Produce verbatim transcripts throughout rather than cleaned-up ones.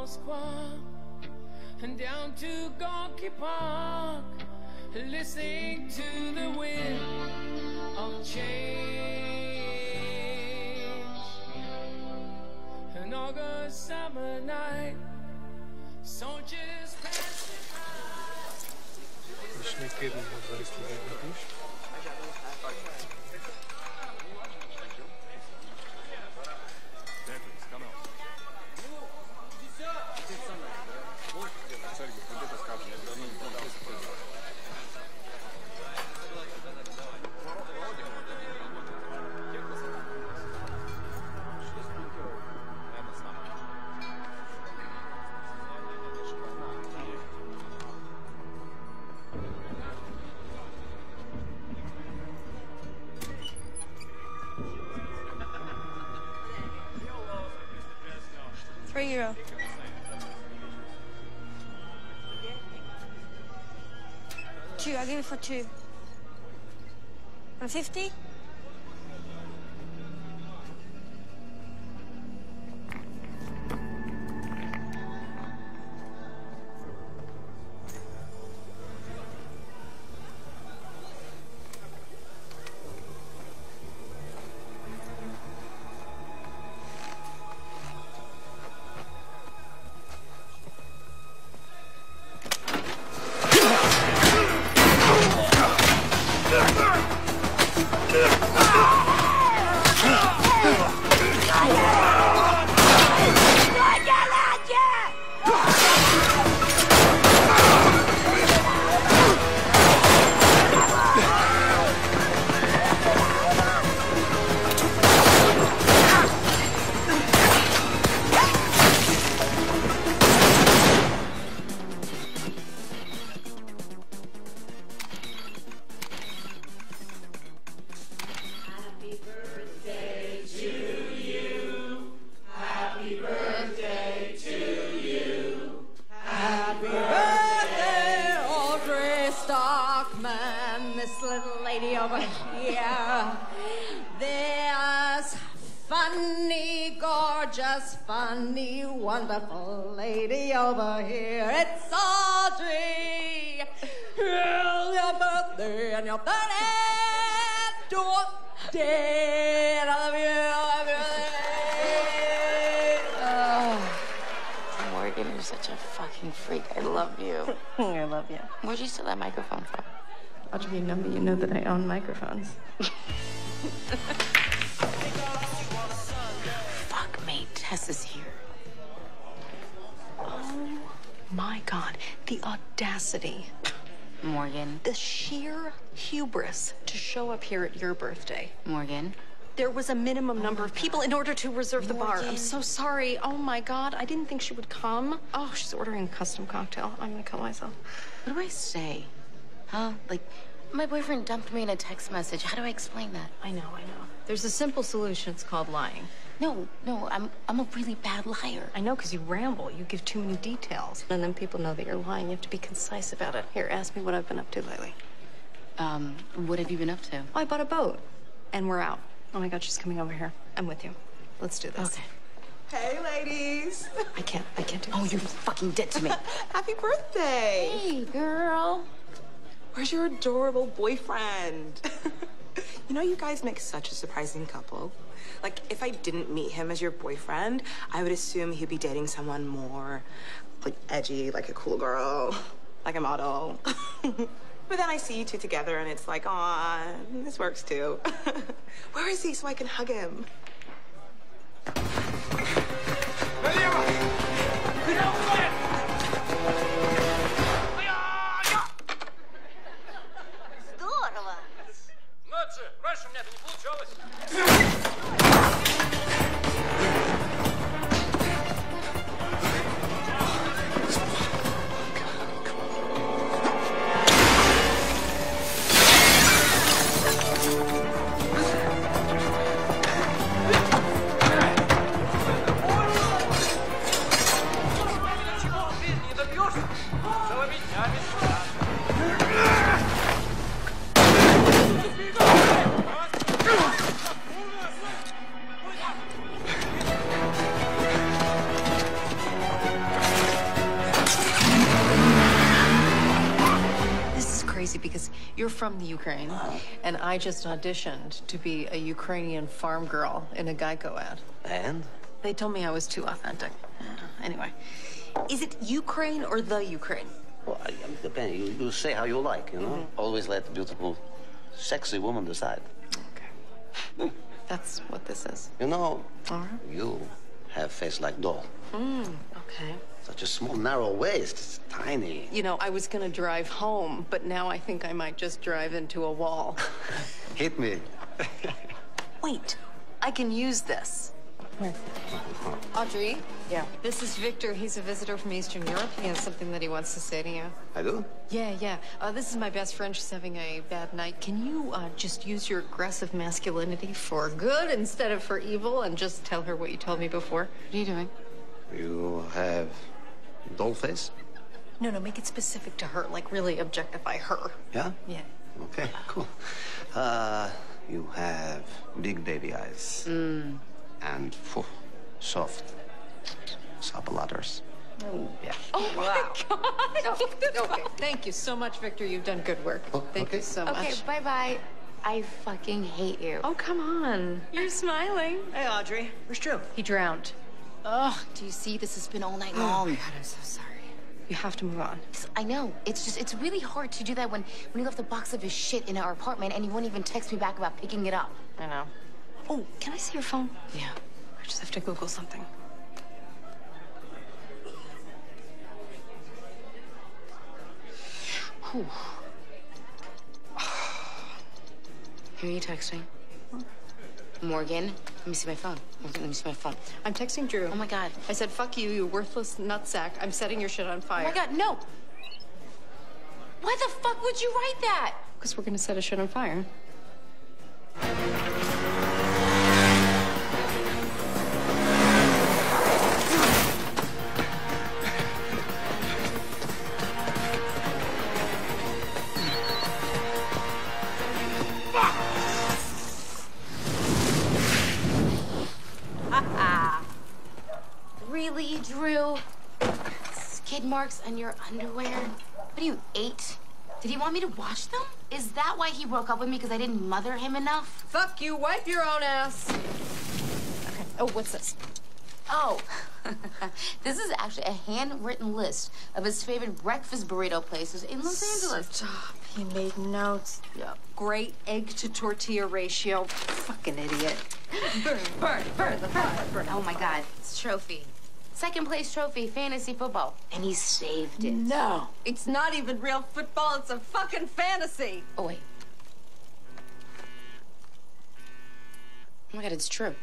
Moskva and down to Gorky Park, listening to the wind of change. An August summer night, soldiers passing by. McKinnon was very good. Three euro. Two, I'll give it for two. And fifty? Funny, wonderful lady over here. It's Audrey. It's your birthday and your thirtieth day. I love you. I love you. Oh. Morgan, you're such a fucking freak. I love you. I love you. Where'd you steal that microphone from? Audrey, you know me. You know that I own microphones. Tess is here. Oh my God, the audacity. Morgan. The sheer hubris to show up here at your birthday. Morgan. There was a minimum oh number of people in order to reserve Morgan. the bar. I'm so sorry. Oh my God, I didn't think she would come. Oh, she's ordering a custom cocktail. I'm gonna kill myself. What do I say? Huh? Like, my boyfriend dumped me in a text message. How do I explain that? I know, I know. There's a simple solution. It's called lying. No, no, I'm I'm a really bad liar. I know, because you ramble. You give too many details. And then people know that you're lying. You have to be concise about it. Here, ask me what I've been up to lately. Um, what have you been up to? Well, I bought a boat, and we're out. Oh my God, she's coming over here. I'm with you. Let's do this. Okay. Hey, ladies. I can't, I can't do this. Oh, you're fucking dead to me. Happy birthday. Hey, girl. Where's your adorable boyfriend? You know, you guys make such a surprising couple. Like, if I didn't meet him as your boyfriend, I would assume he'd be dating someone more, like, edgy, like a cool girl, like a model. But then I see you two together, and it's like, aw, this works too. Where is he so I can hug him? Раньше у меня это не получалось. Ничего, ты не добьешься. Целыми днями сюда. from the Ukraine, and I just auditioned to be a Ukrainian farm girl in a Geico ad. And? They told me I was too authentic. Anyway, is it Ukraine or the Ukraine? Well, I, I mean, depend. You, you say how you like, you know? Mm-hmm. Always let the beautiful, sexy woman decide. Okay. That's what this is. You know, All right. you have face like doll. Mm, okay. Such a small, narrow waist. It's tiny. You know, I was gonna drive home, but now I think I might just drive into a wall. Hit me. Wait, I can use this. Where? Audrey? Yeah. This is Victor. He's a visitor from Eastern Europe. He has something that he wants to say to you. I do? Yeah, yeah. Uh, this is my best friend. She's having a bad night. Can you uh, just use your aggressive masculinity for good instead of for evil and just tell her what you told me before? What are you doing? You have doll face? No, no, make it specific to her. Like, really objectify her. Yeah? Yeah. Okay, cool. Uh, you have big baby eyes. Mm. And phew, soft supple ladders. Oh, yeah. Oh, wow. My God. Oh, okay. Thank you so much, Victor. You've done good work. Oh, Thank okay. you so Okay, much. bye-bye. I fucking hate you. Oh, come on. You're smiling. Hey, Audrey. Where's Drew? He drowned. Ugh, do you see? This has been all night long. Oh, my God, I'm so sorry. You have to move on. I know. It's just, it's really hard to do that when, when he left a box of his shit in our apartment and he won't even text me back about picking it up. I know. Oh, can I see your phone? Yeah. I just have to Google something. Whew. Who are you texting? Morgan? Let me see my phone. Morgan, let me see my phone. I'm texting Drew. Oh, my God. I said, fuck you, you worthless nutsack. I'm setting your shit on Oh, fire. my God, no. Why the fuck would you write that? Because we're gonna set a shit on fire. Really, Drew? Skid marks on your underwear? What are you, eight? Did he want me to wash them? Is that why he broke up with me, because I didn't mother him enough? Fuck you, wipe your own ass. Okay. Oh, what's this? Oh, this is actually a handwritten list of his favorite breakfast burrito places in Los Angeles. Stop. He made notes. Yep. Great egg to tortilla ratio. Fucking idiot. Burn, burn, burn, the burn, burn. Oh my God, it's trophy. Second place trophy, fantasy football. And he saved it. No, it's not even real football. It's a fucking fantasy. Oh, wait. Oh my God, it's true.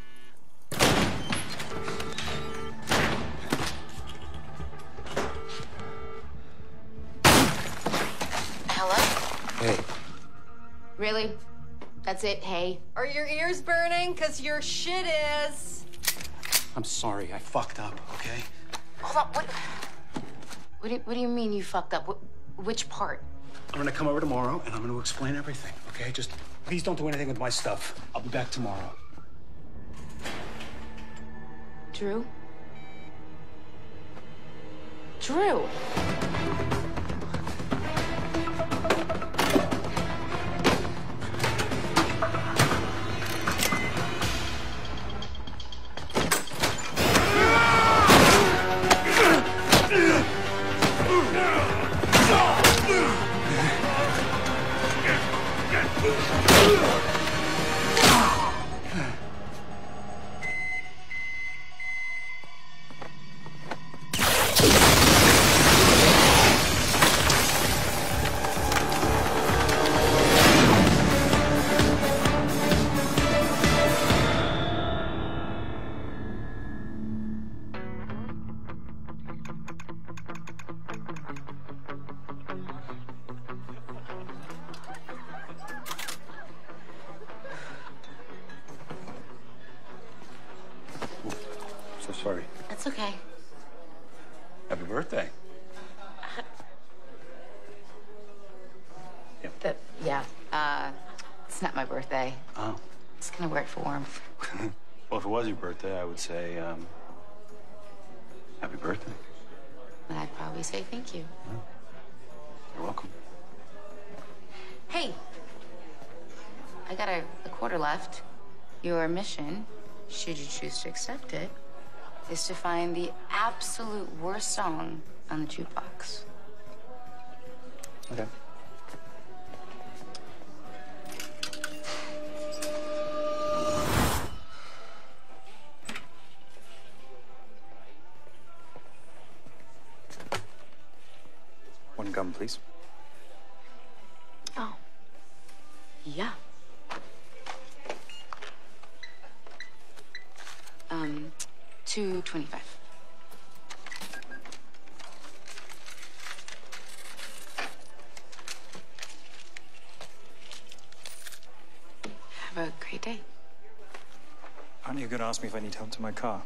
Hello? Hey. Really? That's it, hey? Are your ears burning? Because your shit is. I'm sorry, I fucked up, okay? Hold on, what? What do, what do you mean you fucked up? Wh which part? I'm gonna come over tomorrow and I'm gonna explain everything, okay? Just please don't do anything with my stuff. I'll be back tomorrow. Drew? Drew! So sorry. That's okay. Happy birthday. Yeah. That, yeah. Uh, it's not my birthday. Oh. It's gonna wear it for warmth. Well, if it was your birthday, I would say, um, happy birthday. And I'd probably say thank you. You're welcome. Hey, I got a, a quarter left. Your mission, should you choose to accept it, is to find the absolute worst song on the jukebox. Okay. One gum, please. Oh. Yeah. Um, two twenty-five. Have a great day. Aren't you going to ask me if I need help to my car?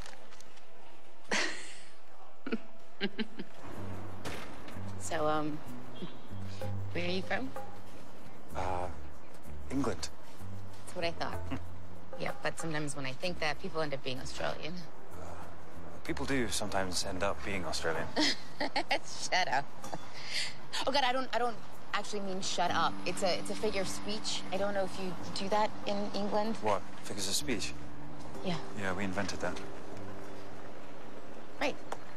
So, um, where are you from? Uh, England. That's what I thought. Yeah, but sometimes when I think that, people end up being Australian. People do sometimes end up being Australian. Shut up. Oh God, I don't, I don't actually mean shut up. It's a, it's a figure of speech. I don't know if you do that in England. What? Figures of speech? Yeah. Yeah, we invented that. Right.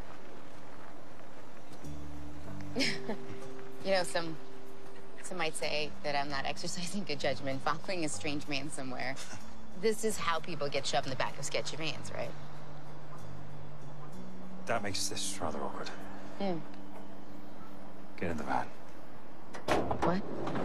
You know, some, some might say that I'm not exercising good judgment, following a strange man somewhere. This is how people get shoved in the back of sketchy vans, right? That makes this rather awkward. Hmm. Get in the van. What?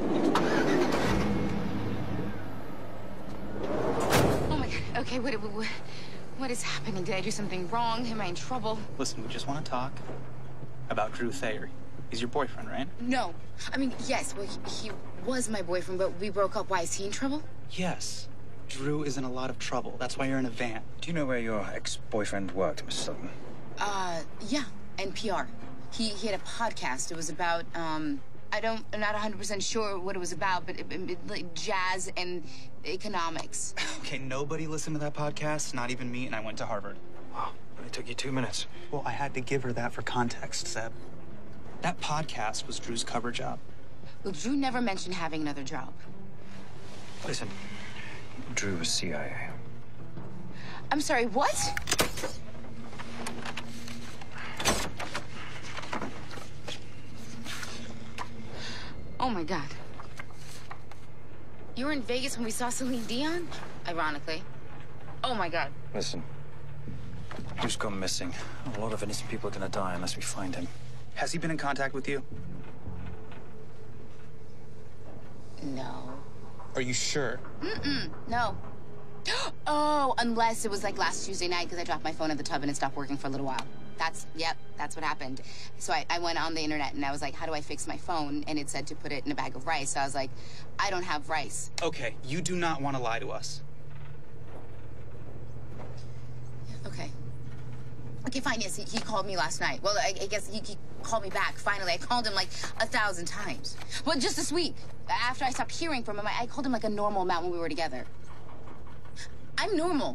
Oh my God. Okay, what, what, what is happening? Did I do something wrong? Am I in trouble? Listen, we just want to talk about Drew Thayer. He's your boyfriend, right? No. I mean, yes, well, he, he was my boyfriend, but we broke up. Why, is he in trouble? Yes. Drew is in a lot of trouble. That's why you're in a van. Do you know where your ex-boyfriend worked, Miss Sutton? Uh, yeah, N P R. He, he had a podcast. It was about, um, I don't, I'm not one hundred percent sure what it was about, but it, it, like jazz and economics. Okay, nobody listened to that podcast, not even me, and I went to Harvard. Wow, it took you two minutes. Well, I had to give her that for context, Seb. That podcast was Drew's cover job. Well, Drew never mentioned having another job. Listen, Drew was C I A. I'm sorry, what? Oh, my God. You were in Vegas when we saw Celine Dion? Ironically. Oh, my God. Listen, Drew's gone missing. A lot of innocent people are going to die unless we find him. Has he been in contact with you? No. Are you sure? Mm-mm, no. Oh, unless it was like last Tuesday night because I dropped my phone in the tub and it stopped working for a little while. That's, yep, that's what happened. So I, I went on the internet and I was like, how do I fix my phone? And it said to put it in a bag of rice. So I was like, I don't have rice. Okay, you do not want to lie to us. Okay. Okay, fine, yes, he, he called me last night. Well, I, I guess he, he called me back, finally. I called him like a thousand times. Well, just this week, after I stopped hearing from him, I, I called him like a normal amount when we were together. I'm normal.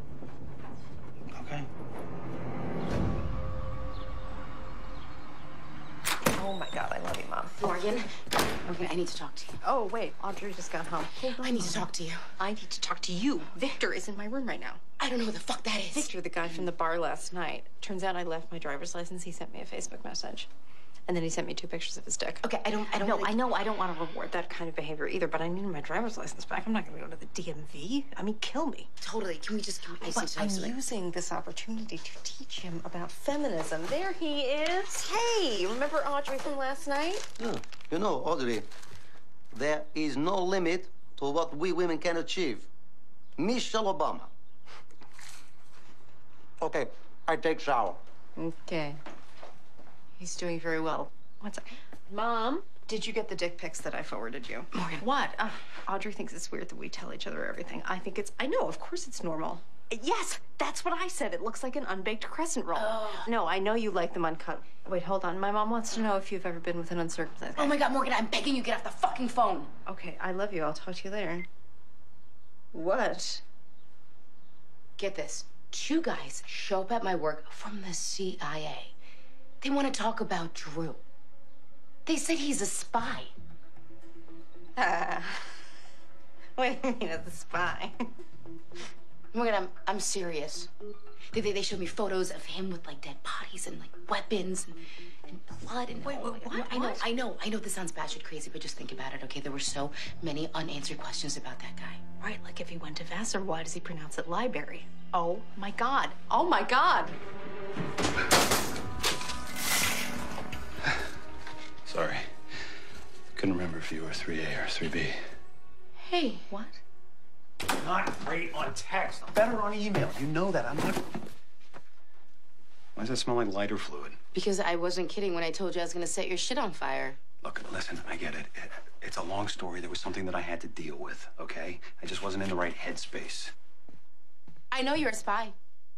Okay. Oh my God, I love you, Mom. Morgan, Morgan, I need to talk to you. Oh, wait, Audrey just got home. Hold on, I need Mom. to talk to you. I need to talk to you. Victor is in my room right now. I don't know who the fuck that is. Victor, the guy from the bar last night. Turns out I left my driver's license. He sent me a Facebook message. And then he sent me two pictures of his dick. Okay, I don't, I don't No, wanna... I know I don't want to reward that kind of behavior either, but I need my driver's license back. I'm not going to go to the D M V. I mean, kill me. Totally. Can we just... Can we, I just need But to talk I'm to you. using this opportunity to teach him about feminism. There he is. Hey, remember Audrey from last night? Yeah. You know, Audrey, there is no limit to what we women can achieve. Michelle Obama. Okay, I take shower. Okay. He's doing very well. What's that? Mom, did you get the dick pics that I forwarded you? Morgan. What? Uh, Audrey thinks it's weird that we tell each other everything. I think it's... I know, of course it's normal. Yes, that's what I said. It looks like an unbaked crescent roll. Oh. No, I know you like them uncut. Wait, hold on. My mom wants to know if you've ever been with an uncircumcised guy. Oh my God, Morgan, I'm begging you, get off the fucking phone. Okay, I love you. I'll talk to you later. What? Get this. Two guys show up at my work from the C I A. They want to talk about Drew. They said he's a spy. Uh, what do you mean as a spy? Oh my God, I'm, I'm serious. They, they, they showed me photos of him with, like, dead bodies and, like, weapons and, and blood and... Wait, oh, what, I know, what? I know, I know, I know this sounds batshit crazy, but just think about it, okay? There were so many unanswered questions about that guy. Right, like if he went to Vassar, why does he pronounce it library? Oh my God. Oh my God. Sorry. Couldn't remember if you were three A or three B. Hey. What? Not great on text. Better on email. You know that. I'm not... Why does that smell like lighter fluid? Because I wasn't kidding when I told you I was gonna set your shit on fire. Look, listen, I get it. it. It's a long story. There was something that I had to deal with, okay? I just wasn't in the right headspace. I know you're a spy.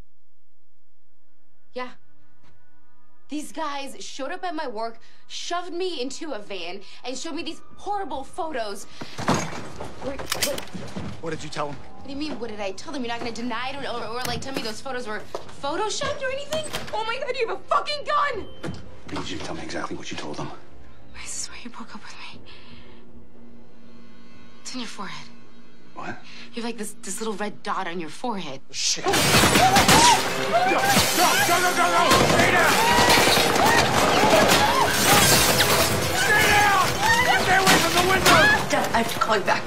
Yeah. These guys showed up at my work, shoved me into a van, and showed me these horrible photos. Wait, wait. What did you tell him? What do you mean, what did I tell them? You're not gonna deny it or, or, or like tell me those photos were photoshopped or anything? Oh my God, you have a fucking gun! I need you to tell me exactly what you told them. Why is this why you broke up with me? It's on your forehead. What? You have like this this little red dot on your forehead. Shit. Go, go, go, go, go, go! Stay down! Stay down! Stay away from the window! Dad, I have to call you back.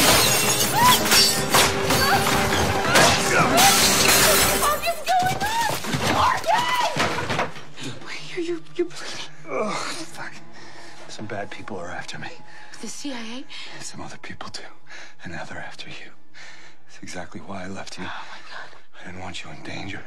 What is going on? Morgan! Wait, you're, you're, you're bleeding. Oh, fuck. Some bad people are after me. The C I A? Some other people too. And now they're after you. That's exactly why I left you. Oh my God. I didn't want you in danger.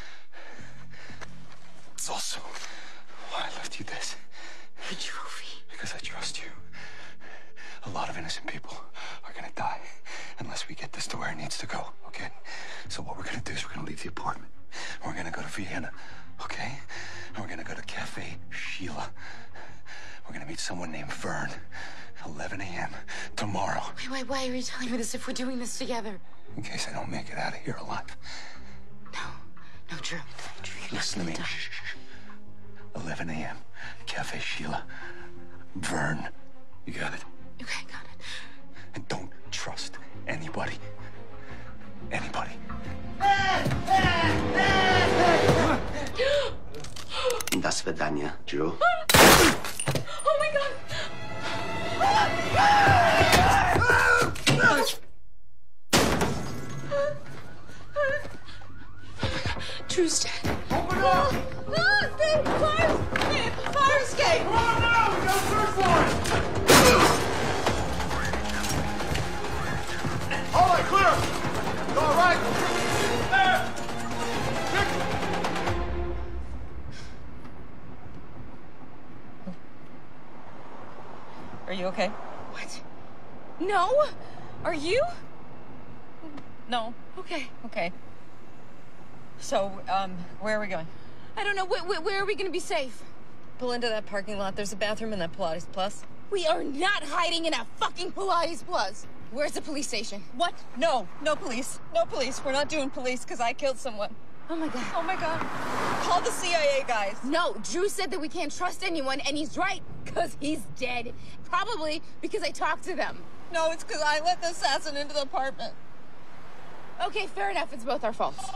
It's also why I left you this. The trophy. Because I trust you. A lot of innocent people are gonna die unless we get this to where it needs to go, okay? So what we're gonna do is we're gonna leave the apartment. And we're gonna go to Vienna, okay? And we're gonna go to Cafe Sheila. We're gonna meet someone named Vern. eleven A M tomorrow. Wait, wait, why are you telling me this if we're doing this together? In case I don't make it out of here alive. No, no, Drew. Drew, you're Listen to not me. gonna Shh, shh, shh. eleven A M Cafe Sheila. Vern. You got it? Okay, got it. And don't trust anybody. Anybody. До свидания, Drew. Oh my God! Drew's dead. Open up! No, Steve! Fire! Steve! Fire escape! Come on now! We got a search warrant! All right, clear! You all right? There! Are you okay? What? No? Are you? No. Okay. Okay. So, um, where are we going? I don't know. Where, where, where are we going to be safe? Pull into that parking lot. There's a bathroom in that Pilates Plus. We are not hiding in a fucking Pilates Plus. Where's the police station? What? No. No police. No police. We're not doing police because I killed someone. Oh my God. Oh my God. Call the C I A guys. No, Drew said that we can't trust anyone, and he's right, because he's dead. Probably because I talked to them. No, it's because I let the assassin into the apartment. Okay, fair enough. It's both our faults.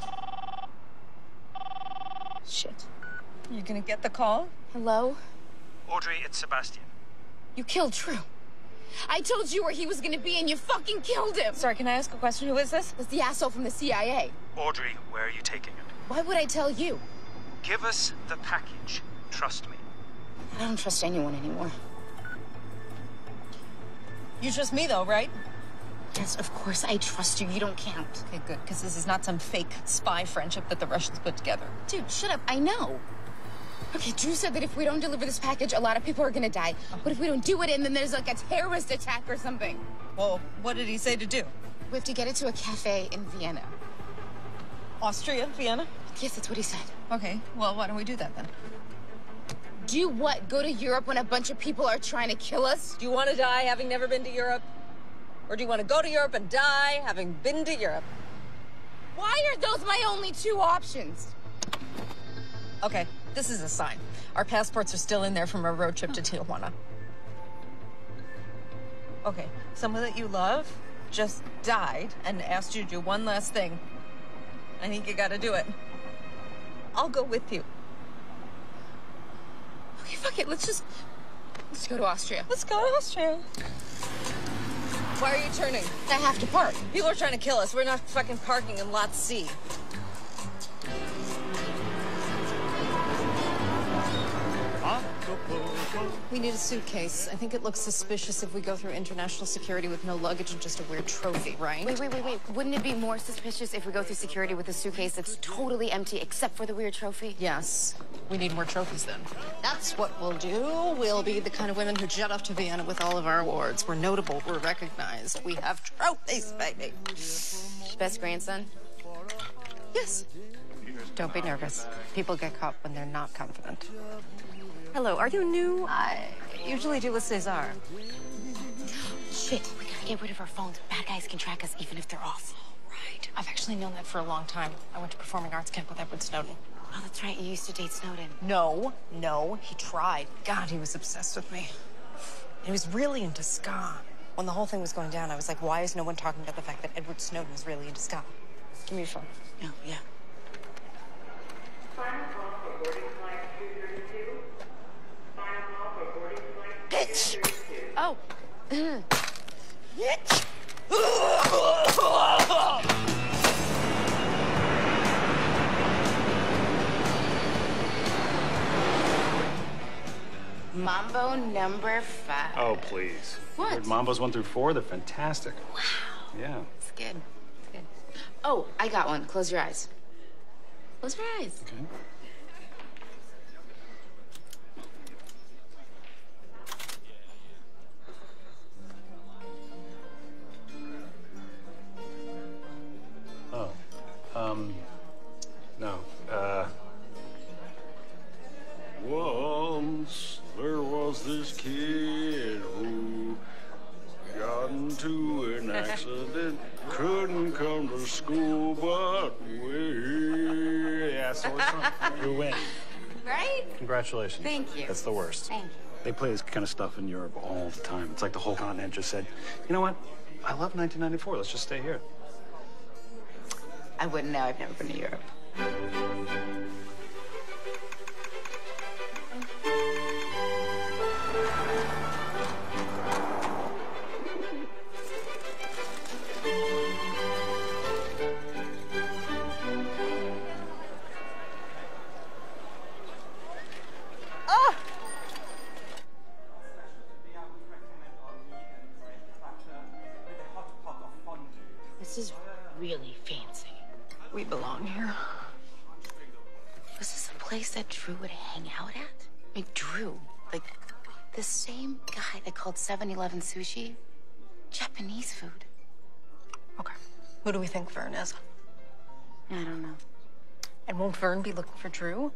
Shit. You gonna get the call? Hello? Audrey, it's Sebastian. You killed Drew. I told you where he was gonna be, and you fucking killed him. Sorry, can I ask a question? Who is this? It's the asshole from the C I A. Audrey, where are you taking him? Why would I tell you? Give us the package. Trust me. I don't trust anyone anymore. You trust me, though, right? Yes, of course I trust you. You don't count. Okay, good, because this is not some fake spy friendship that the Russians put together. Dude, shut up. I know. Okay, Drew said that if we don't deliver this package, a lot of people are gonna die. What if we don't do it and then there's like a terrorist attack or something? Well, what did he say to do? We have to get it to a cafe in Vienna. Austria? Vienna? Yes, that's what he said. Okay, well, why don't we do that then? Do what? Go to Europe when a bunch of people are trying to kill us? Do you want to die having never been to Europe? Or do you want to go to Europe and die having been to Europe? Why are those my only two options? Okay, this is a sign. Our passports are still in there from our road trip to Tijuana. Okay, someone that you love just died and asked you to do one last thing. I think you gotta do it. I'll go with you. Okay, fuck it. Let's just... Let's go to Austria. Let's go to Austria. Why are you turning? I have to park. People are trying to kill us. We're not fucking parking in Lot C. We need a suitcase. I think it looks suspicious if we go through international security with no luggage and just a weird trophy, right? Wait, wait, wait, wait. Wouldn't it be more suspicious if we go through security with a suitcase that's totally empty except for the weird trophy? Yes. We need more trophies then. That's what we'll do. We'll be the kind of women who jet off to Vienna with all of our awards. We're notable. We're recognized. We have trophies, baby. Best grandson? Yes. Don't be nervous. People get caught when they're not confident. Hello, are you new? I usually do with Cesar. Shit, we gotta get rid of our phones. Bad guys can track us even if they're off. Right. I've actually known that for a long time. I went to performing arts camp with Edward Snowden. Oh, that's right. You used to date Snowden. No, no, he tried. God, he was obsessed with me. He was really into ska. When the whole thing was going down, I was like, why is no one talking about the fact that Edward Snowden was really into ska? Give me your phone. No, yeah. Bitch! Oh. Bitch! Mambo number five. Oh, please. What? Heard Mambos one through four, they're fantastic. Wow. Yeah. It's good. It's good. Oh, I got one. Close your eyes. Close your eyes. Okay. Oh. Um. No. Uh. Once there was this kid who got into an accident, couldn't come to school, but we... Yeah, so it's fun. You win. Right? Congratulations. Thank you. That's the worst. Thank you. They play this kind of stuff in Europe all the time. It's like the whole continent just said, you know what? I love nineteen ninety-four. Let's just stay here. I wouldn't know. I've never been to Europe. This is really fancy. We belong here. Was this a place that Drew would hang out at? Like Drew, like the same guy that called seven eleven sushi Japanese food. Okay. Who do we think Vern is? I don't know. And won't Vern be looking for Drew?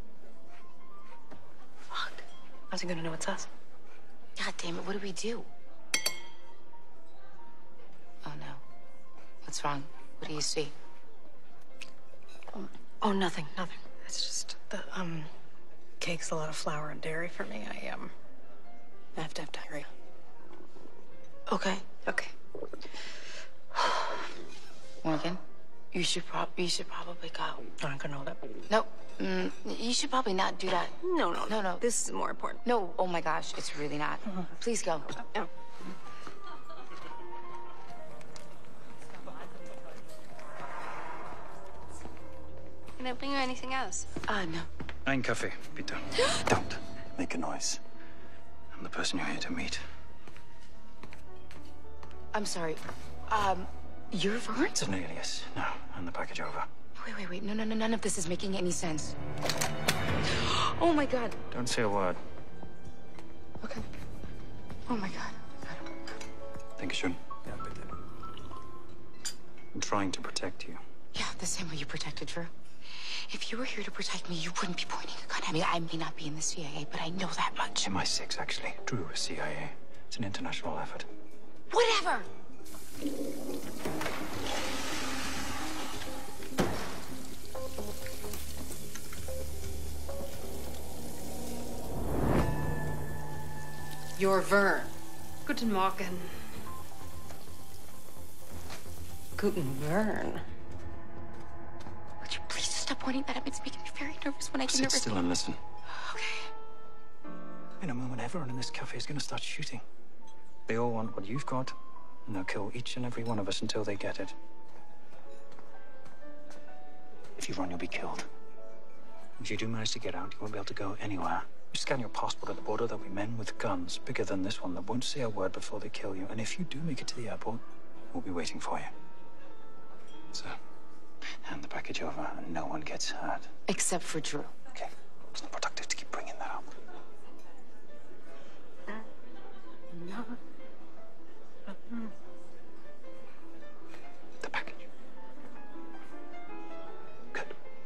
Fuck. How's he gonna know it's us? God damn it, what do we do? Oh no. What's wrong? What do you see? Um, oh, nothing, nothing. It's just the, um, cake's a lot of flour and dairy for me. I, um, I have to have diarrhea. Okay. Okay. Morgan, you should prob you should probably go. I'm not gonna hold up. No, mm, you should probably not do that. No, no, no, no. This is more important. No, oh my gosh, it's really not. Mm-hmm. Please go. No. Can I bring you anything else? Uh, no. Ein Kaffee, bitte. Don't make a noise. I'm the person you're here to meet. I'm sorry. Um, you're Vern? It's an alias. No, I'm the package over. Wait, wait, wait. No, no, no. None of this is making any sense. Oh my God. Don't say a word. Okay. Oh my God. Think you should? Yeah, bitte. I'm trying to protect you. Yeah, the same way you protected Drew. If you were here to protect me, you wouldn't be pointing a gun at me. I may not be in the C I A, but I know that much. M I six, actually. Drew is C I A. It's an international effort. Whatever! You're Vern. Guten Morgen. Guten Bern. Would you please stop pointing that up? It's making me very nervous when I get Sit nervous. still and listen. Okay. In a moment, everyone in this cafe is going to start shooting. They all want what you've got, and they'll kill each and every one of us until they get it. If you run, you'll be killed. If you do manage to get out, you won't be able to go anywhere. You scan your passport at the border, there'll be men with guns, bigger than this one, that won't say a word before they kill you. And if you do make it to the airport, we'll be waiting for you. So, hand the package over, and no one gets hurt. Except for Drew. Okay. It's not productive to keep bringing that up. No. The package. Good.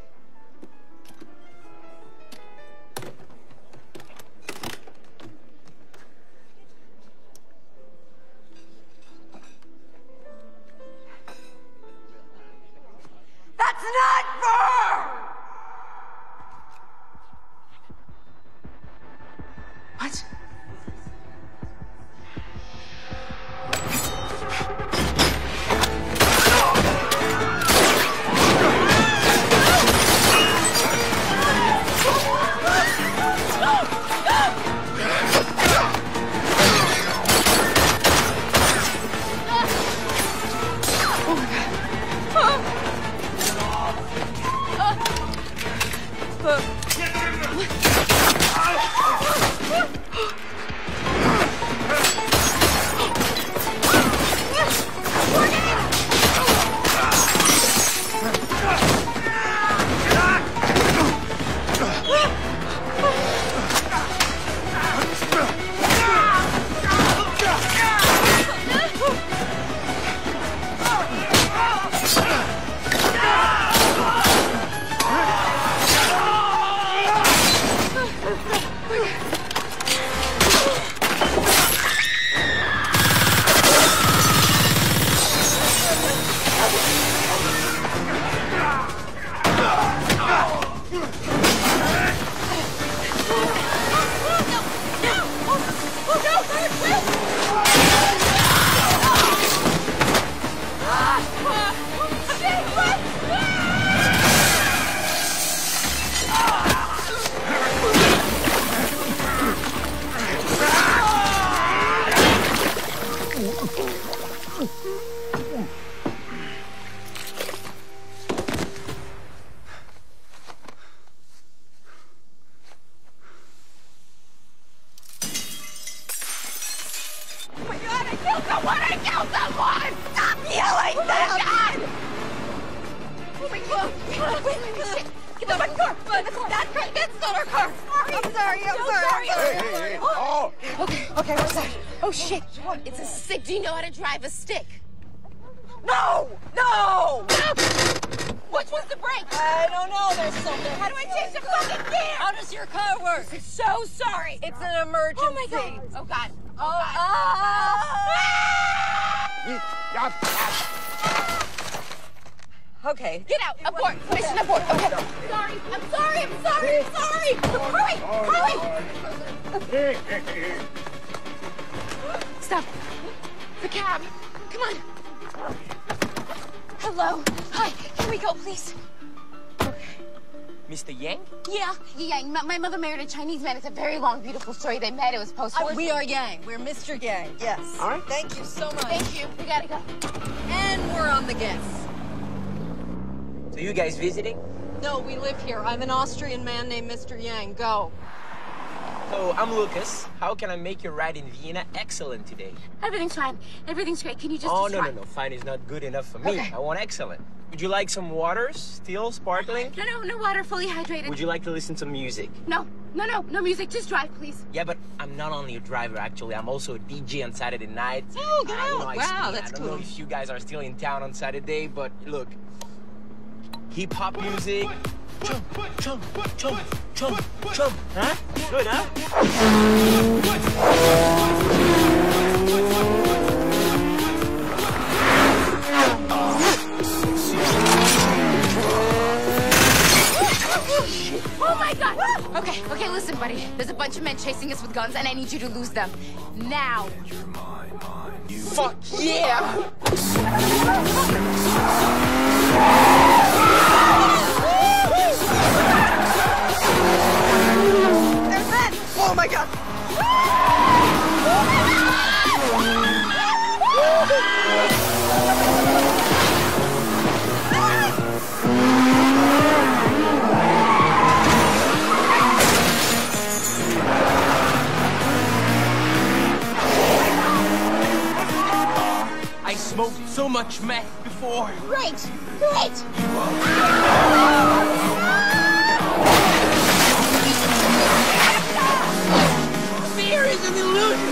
That's not fair! What? It's a stick. Do you know how to drive a stick? No! No! Which one's the brake? I don't know. There's something. How do I change the fucking gear? How does your car work? So sorry. It's an emergency. Oh my god. Oh god. Oh, Oh, god. ah! Okay. Get out. Abort. Mission abort. Okay. Sorry. I'm sorry. I'm sorry. I'm sorry. Hurry. Hurry. Stop. The cab. Come on. Hello. Hi. Can we go, please? Mister Yang? Yeah. Yeah. My, my mother married a Chinese man. It's a very long, beautiful story. They met. It was post-war. Uh, we are Yang. We're Mister Yang. Yes. All right. Thank you so much. Thank you. We gotta go. And we're on the guess. So you guys visiting? No, we live here. I'm an Austrian man named Mister Yang. Go. So I'm Lucas. How can I make your ride in Vienna excellent today? Everything's fine. Everything's great. Can you just Oh, no, describe... no, no. Fine is not good enough for me. Okay. I want excellent. Would you like some water? Still sparkling? No, no, no water. Fully hydrated. Would you like to listen to music? No, no, no. No music. Just drive, please. Yeah, but I'm not only a driver, actually. I'm also a D J on Saturday nights. Oh, get Uh, you out. know, I Wow, speak- that's I don't cool. know if you guys are still in town on Saturday, but look. Hip-hop music. Chum, chum, chum, chum, chum. Huh? Good, huh? Oh my god! Okay, okay, listen, buddy. There's a bunch of men chasing us with guns, and I need you to lose them. Now. Fuck yeah! There's Ben! Oh my god! I smoked so much meth before. Great! Great! Fear is an illusion!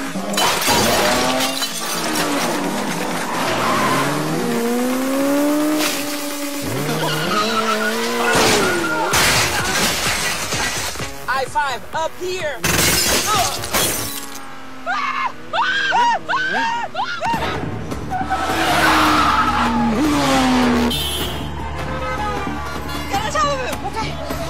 I five up here! Get on top of him! Okay.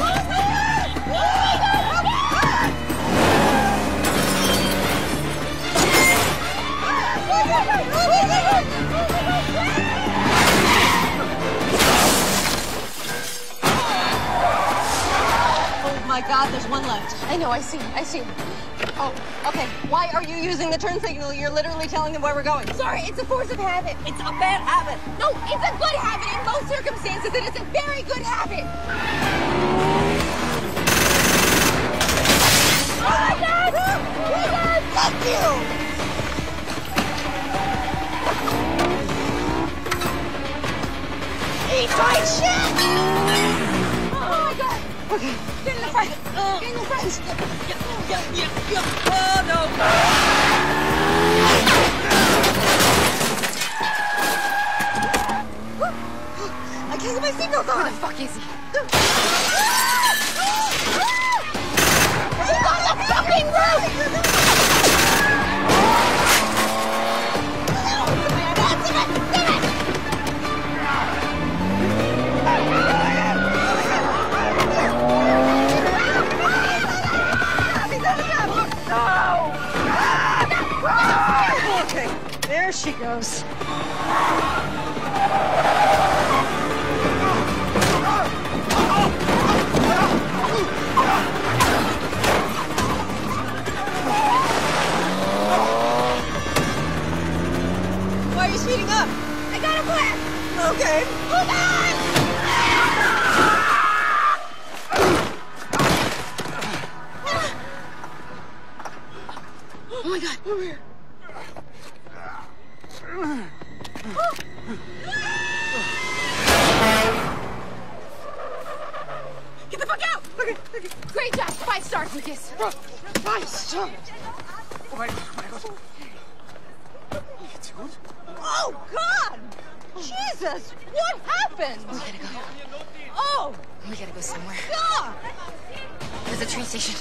Oh my god, there's one left. I know, I see, I see. Oh, okay. Why are you using the turn signal? You're literally telling them where we're going. Sorry, it's a force of habit. It's a bad habit. No, it's a good habit in most circumstances, and it's a very good habit. Oh my god! Oh my god! Fuck you! Eat my shit! Oh my god! Okay. Get in the front! Get in the front! Yeah, yeah, yeah. Oh no! I can't get my seatbelt on! Where the fuck is he? He's on the fucking roof! Okay, there she goes. Why are you speeding up? I got a plan! Okay. Hold on! Oh my god, over here. Get the fuck out! Okay, okay. Great job! Five stars, Lucas. Five stars. Oh my god, oh my god. Oh, God! Jesus! What happened? We gotta go. Oh! We gotta go somewhere. God! There's a train station.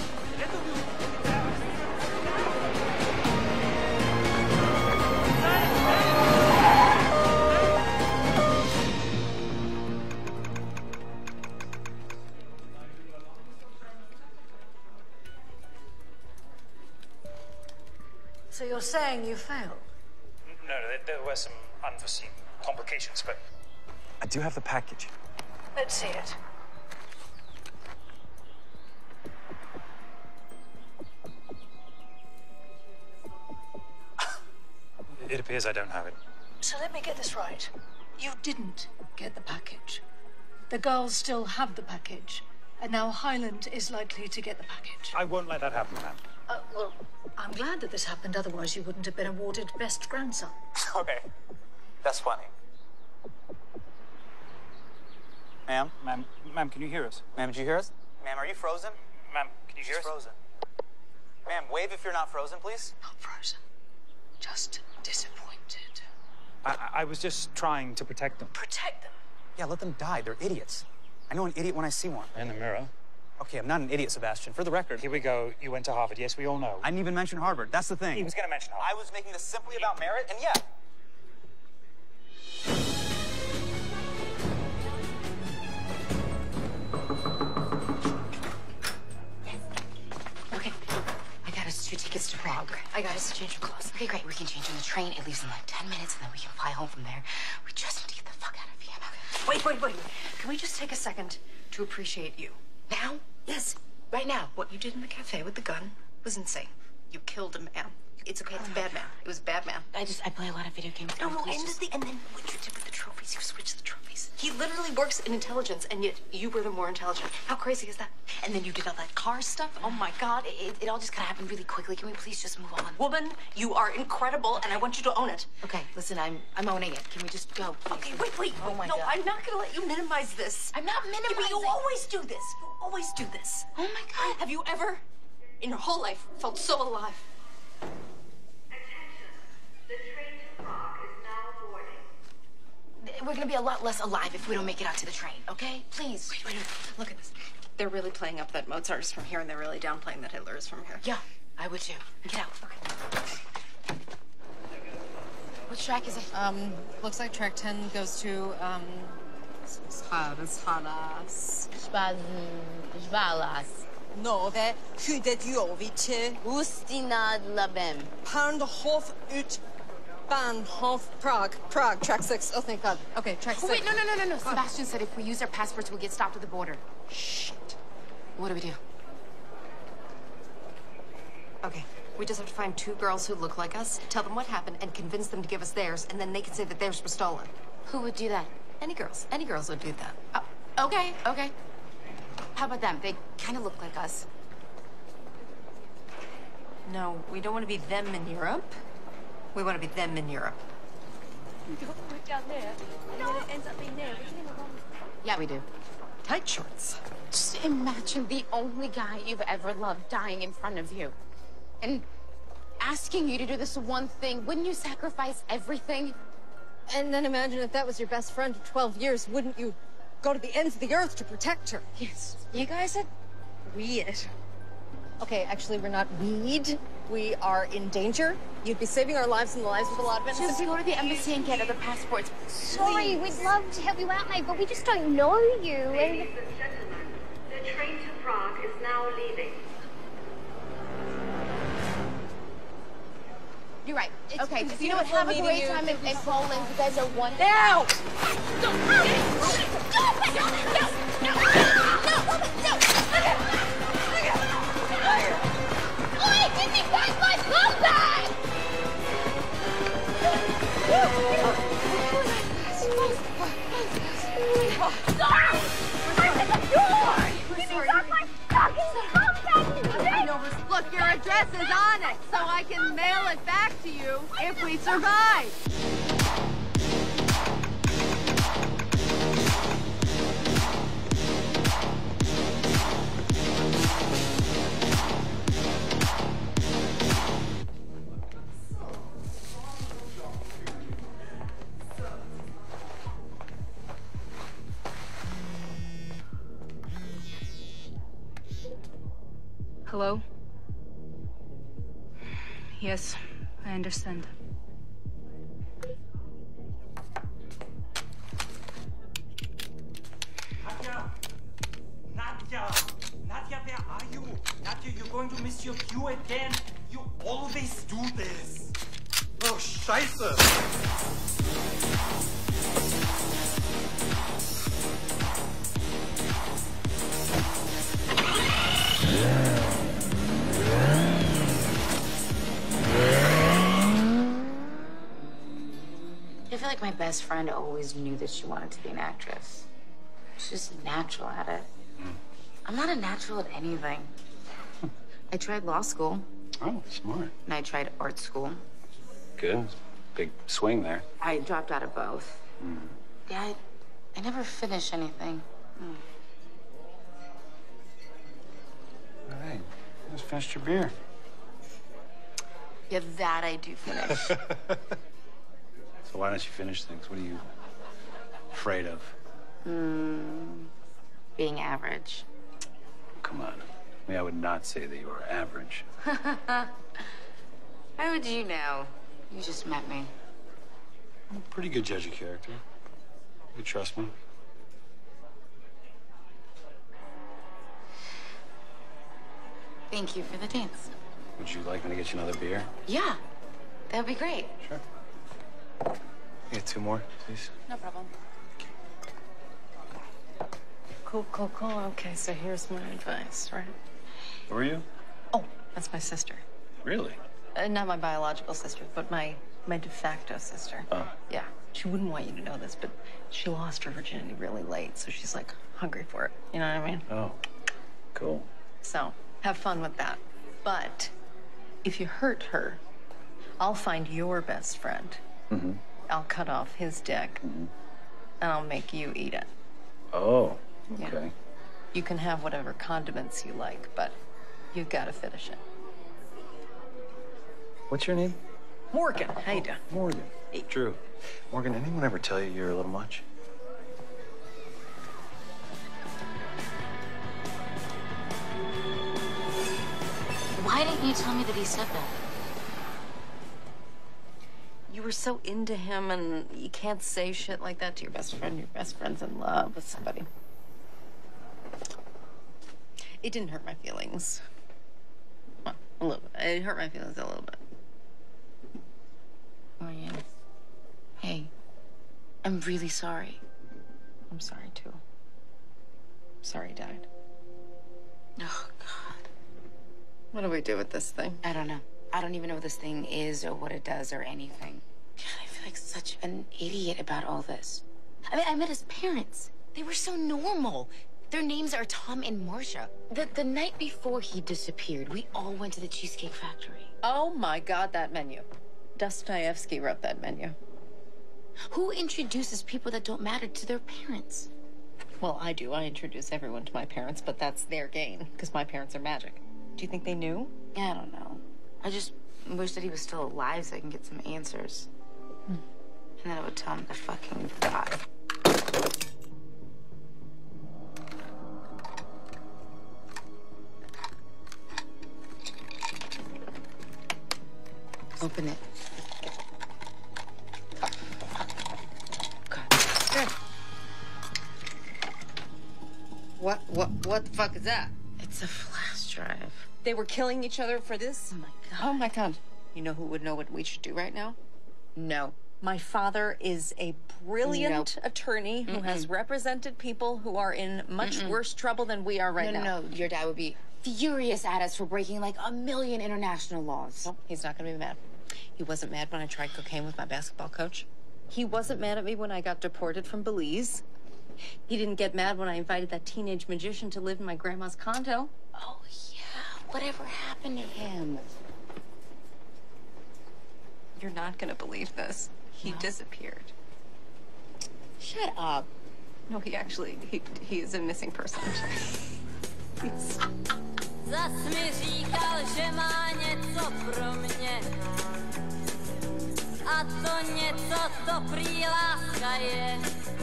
So you're saying you failed? No, there, there were some unforeseen complications, but I do have the package. Let's see it. It appears I don't have it. So let me get this right. You didn't get the package. The girls still have the package, and now Highland is likely to get the package. I won't let that happen, ma'am. Uh, well, I'm glad that this happened, otherwise you wouldn't have been awarded Best Grandson. Okay, that's funny. Ma'am? Ma'am, ma'am, can you hear us? Ma'am, did you hear us? Ma'am, are you frozen? Ma'am, can you hear She's us? frozen. Ma'am, wave if you're not frozen, please. Not frozen. Just disappointed. I, I was just trying to protect them. Protect them? Yeah, let them die. They're idiots. I know an idiot when I see one. In the mirror. Okay, I'm not an idiot, Sebastian. For the record. Here we go. You went to Harvard. Yes, we all know. I didn't even mention Harvard. That's the thing. He was going to mention Harvard. I was making this simply about merit, and yeah. Okay, I got us two tickets to Prague. I guys. Change your clothes. Okay, great. We can change on the train. It leaves in like ten minutes, and then we can fly home from there. We just need to get the fuck out of Vienna. Wait, wait, wait. Can we just take a second to appreciate you? Now? Yes, right now. What you did in the cafe with the gun was insane. You killed a man. It's okay. It's a bad man. It was a bad man. I just, I play a lot of video games. No, no, Please and, just- the, and then what you did with the trophies, you switched the trophies. He literally works in intelligence, and yet you were the more intelligent. How crazy is that? And then you did all that car stuff. Oh, my God. It, it all just kind of happened really quickly. Can we please just move on? Woman, you are incredible, and I want you to own it. Okay, listen, I'm I'm owning it. Can we just go, please? Okay, wait, wait. Oh, my no, God. I'm not going to let you minimize this. I'm not minimizing. Yeah, but you always do this. You always do this. Oh, my God. Have you ever, in your whole life, felt so alive? We're gonna be a lot less alive if we don't make it out to the train, okay? Please. Wait, wait, wait. Look at this. They're really playing up that Mozart is from here, and they're really downplaying that Hitler is from here. Yeah, I would too. Get out. Okay. Which track is it? Um, looks like track ten goes to, um... Schalas. Žvalas. Nove Hudetjovice. Ustina Labem. Bahnhof ut Bahnhof Prague. Prague, track six. Oh, thank God. Okay, track six. Wait, no, no, no, no, no. Sebastian said if we use our passports, we'll get stopped at the border. Shit. What do we do? Okay, we just have to find two girls who look like us, tell them what happened, and convince them to give us theirs, and then they can say that theirs were stolen. Who would do that? Any girls. Any girls would do that. Oh, okay, okay. How about them? They kind of look like us. No, we don't want to be them in Europe. We want to be them in Europe. Yeah, we do. Tight shorts. Just imagine the only guy you've ever loved dying in front of you. And asking you to do this one thing. Wouldn't you sacrifice everything? And then imagine if that was your best friend for twelve years, wouldn't you go to the ends of the earth to protect her? Yes. You guys are weird. Okay, actually, we're not weed. We are in danger. You'd be saving our lives and the lives of a lot of innocent Just go to the embassy and get other passports. Sorry, we'd love to help you out, mate, but we just don't know you. And... Ladies and gentlemen, the train to Prague is now leaving. You're right. It's okay, been you know what? beautiful Have a meeting great you. time in, in Poland. You guys are wonderful. Now! No! No! No! No! No! Oi, give me back my phone bag! Sorry! Open the door! Give me back my fucking phone bag! Look, your address is on it, so I can mail it back to you if we survive. Hello? Yes, I understand. Nadja! Nadja! Nadja, where are you? Nadja, you're going to miss your cue again. You always do this. Oh, Scheiße! I feel like my best friend always knew that she wanted to be an actress. She's just natural at it. I'm not a natural at anything. I tried law school. Oh, smart. And I tried art school. Good. Big swing there. I dropped out of both. Mm. Yeah, I, I never finished anything. Mm. All right. Just finished your beer. Yeah, that I do finish. So why don't you finish things? What are you afraid of? Mm, being average. Come on. I mean, I would not say that you are average. How would you know? You just met me. I'm a pretty good judge of character. You trust me? Thank you for the dance. Would you like me to get you another beer? Yeah, that'd be great. Sure. Get two more, please. No problem. Cool, cool, cool. Okay, so here's my advice, right? Who are you? Oh, that's my sister. Really? Uh, not my biological sister, but my my de facto sister. Oh. Yeah. She wouldn't want you to know this, but she lost her virginity really late, so she's like hungry for it. You know what I mean? Oh. Cool. So have fun with that. But if you hurt her, I'll find your best friend. Mm-hmm. I'll cut off his dick, mm-hmm. and I'll make you eat it. Oh. Yeah. Okay. You can have whatever condiments you like, but you've got to finish it. What's your name? Morgan. How you doing? Morgan. Hey. Drew. Morgan, anyone ever tell you you're a little much? Why didn't you tell me that he said that? You were so into him, and you can't say shit like that to your best friend. Your best friend's in love with somebody. It didn't hurt my feelings. Well, a little bit. It hurt my feelings a little bit. Marion. Hey, I'm really sorry. I'm sorry, too. I'm sorry he died. Oh, God. What do we do with this thing? I don't know. I don't even know what this thing is or what it does or anything. God, I feel like such an idiot about all this. I mean, I met his parents. They were so normal. Their names are Tom and Marcia. The, the night before he disappeared, we all went to the Cheesecake Factory. Oh, my God, that menu. Dostoevsky wrote that menu. Who introduces people that don't matter to their parents? Well, I do. I introduce everyone to my parents, but that's their gain, because my parents are magic. Do you think they knew? Yeah, I don't know. I just wish that he was still alive so I can get some answers. Hmm. And then I would tell him to fucking die. Open it. Good. What, what, what the fuck is that? It's a flash drive. They were killing each other for this? Oh, my God. Oh, my God. You know who would know what we should do right now? No. My father is a brilliant Nope. attorney who Mm-mm. has represented people who are in much Mm-mm. worse trouble than we are right no, now. No, no, your dad would be furious at us for breaking like a million international laws. Nope, he's not going to be mad. He wasn't mad when I tried cocaine with my basketball coach. He wasn't mad at me when I got deported from Belize. He didn't get mad when I invited that teenage magician to live in my grandma's condo. Oh, yeah. Whatever happened to him? You're not going to believe this. He No. disappeared. Shut up. No, he actually, he, he is a missing person. He's... Zas mi říkal, že má něco pro mě. A to něco, to prý láska je.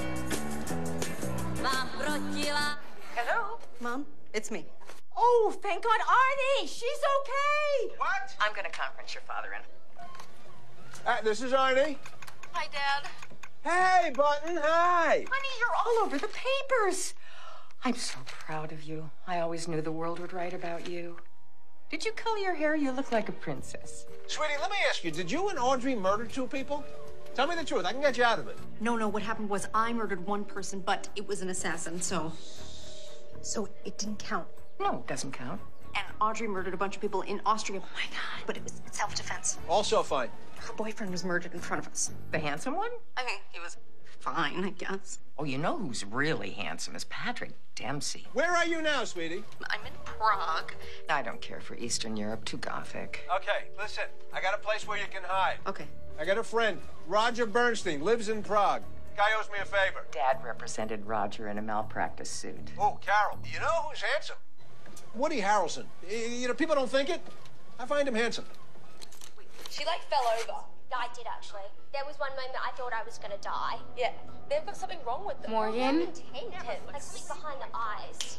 Mám proti lá... Hello? Mom, it's me. Oh, thank God, Arnie! She's okay! What? I'm going to conference your father in. Uh, this is Arnie. Hi, Dad. Hey, Button, hi. Honey, you're all over the papers. I'm so proud of you. I always knew the world would write about you. Did you color your hair? You look like a princess. Sweetie, let me ask you, did you and Audrey murder two people? Tell me the truth. I can get you out of it. No, no, what happened was I murdered one person, but it was an assassin, so... So it didn't count. No, it doesn't count. And Audrey murdered a bunch of people in Austria. Oh, my God. But it was self-defense. Also fine. Her boyfriend was murdered in front of us. The handsome one? I mean, he was fine, I guess. Oh, you know who's really handsome is Patrick Dempsey. Where are you now, sweetie? I'm in Prague. I don't care for Eastern Europe. Too gothic. Okay, listen. I got a place where you can hide. Okay. I got a friend, Roger Bernstein, lives in Prague. Guy owes me a favor. Dad represented Roger in a malpractice suit. Oh, Carol, you know who's handsome? Woody Harrelson. You know, people don't think it. I find him handsome. She like fell over. I did actually. There was one moment I thought I was gonna die. Yeah, they've got something wrong with them. Morgan? Tainted, like something behind the eyes.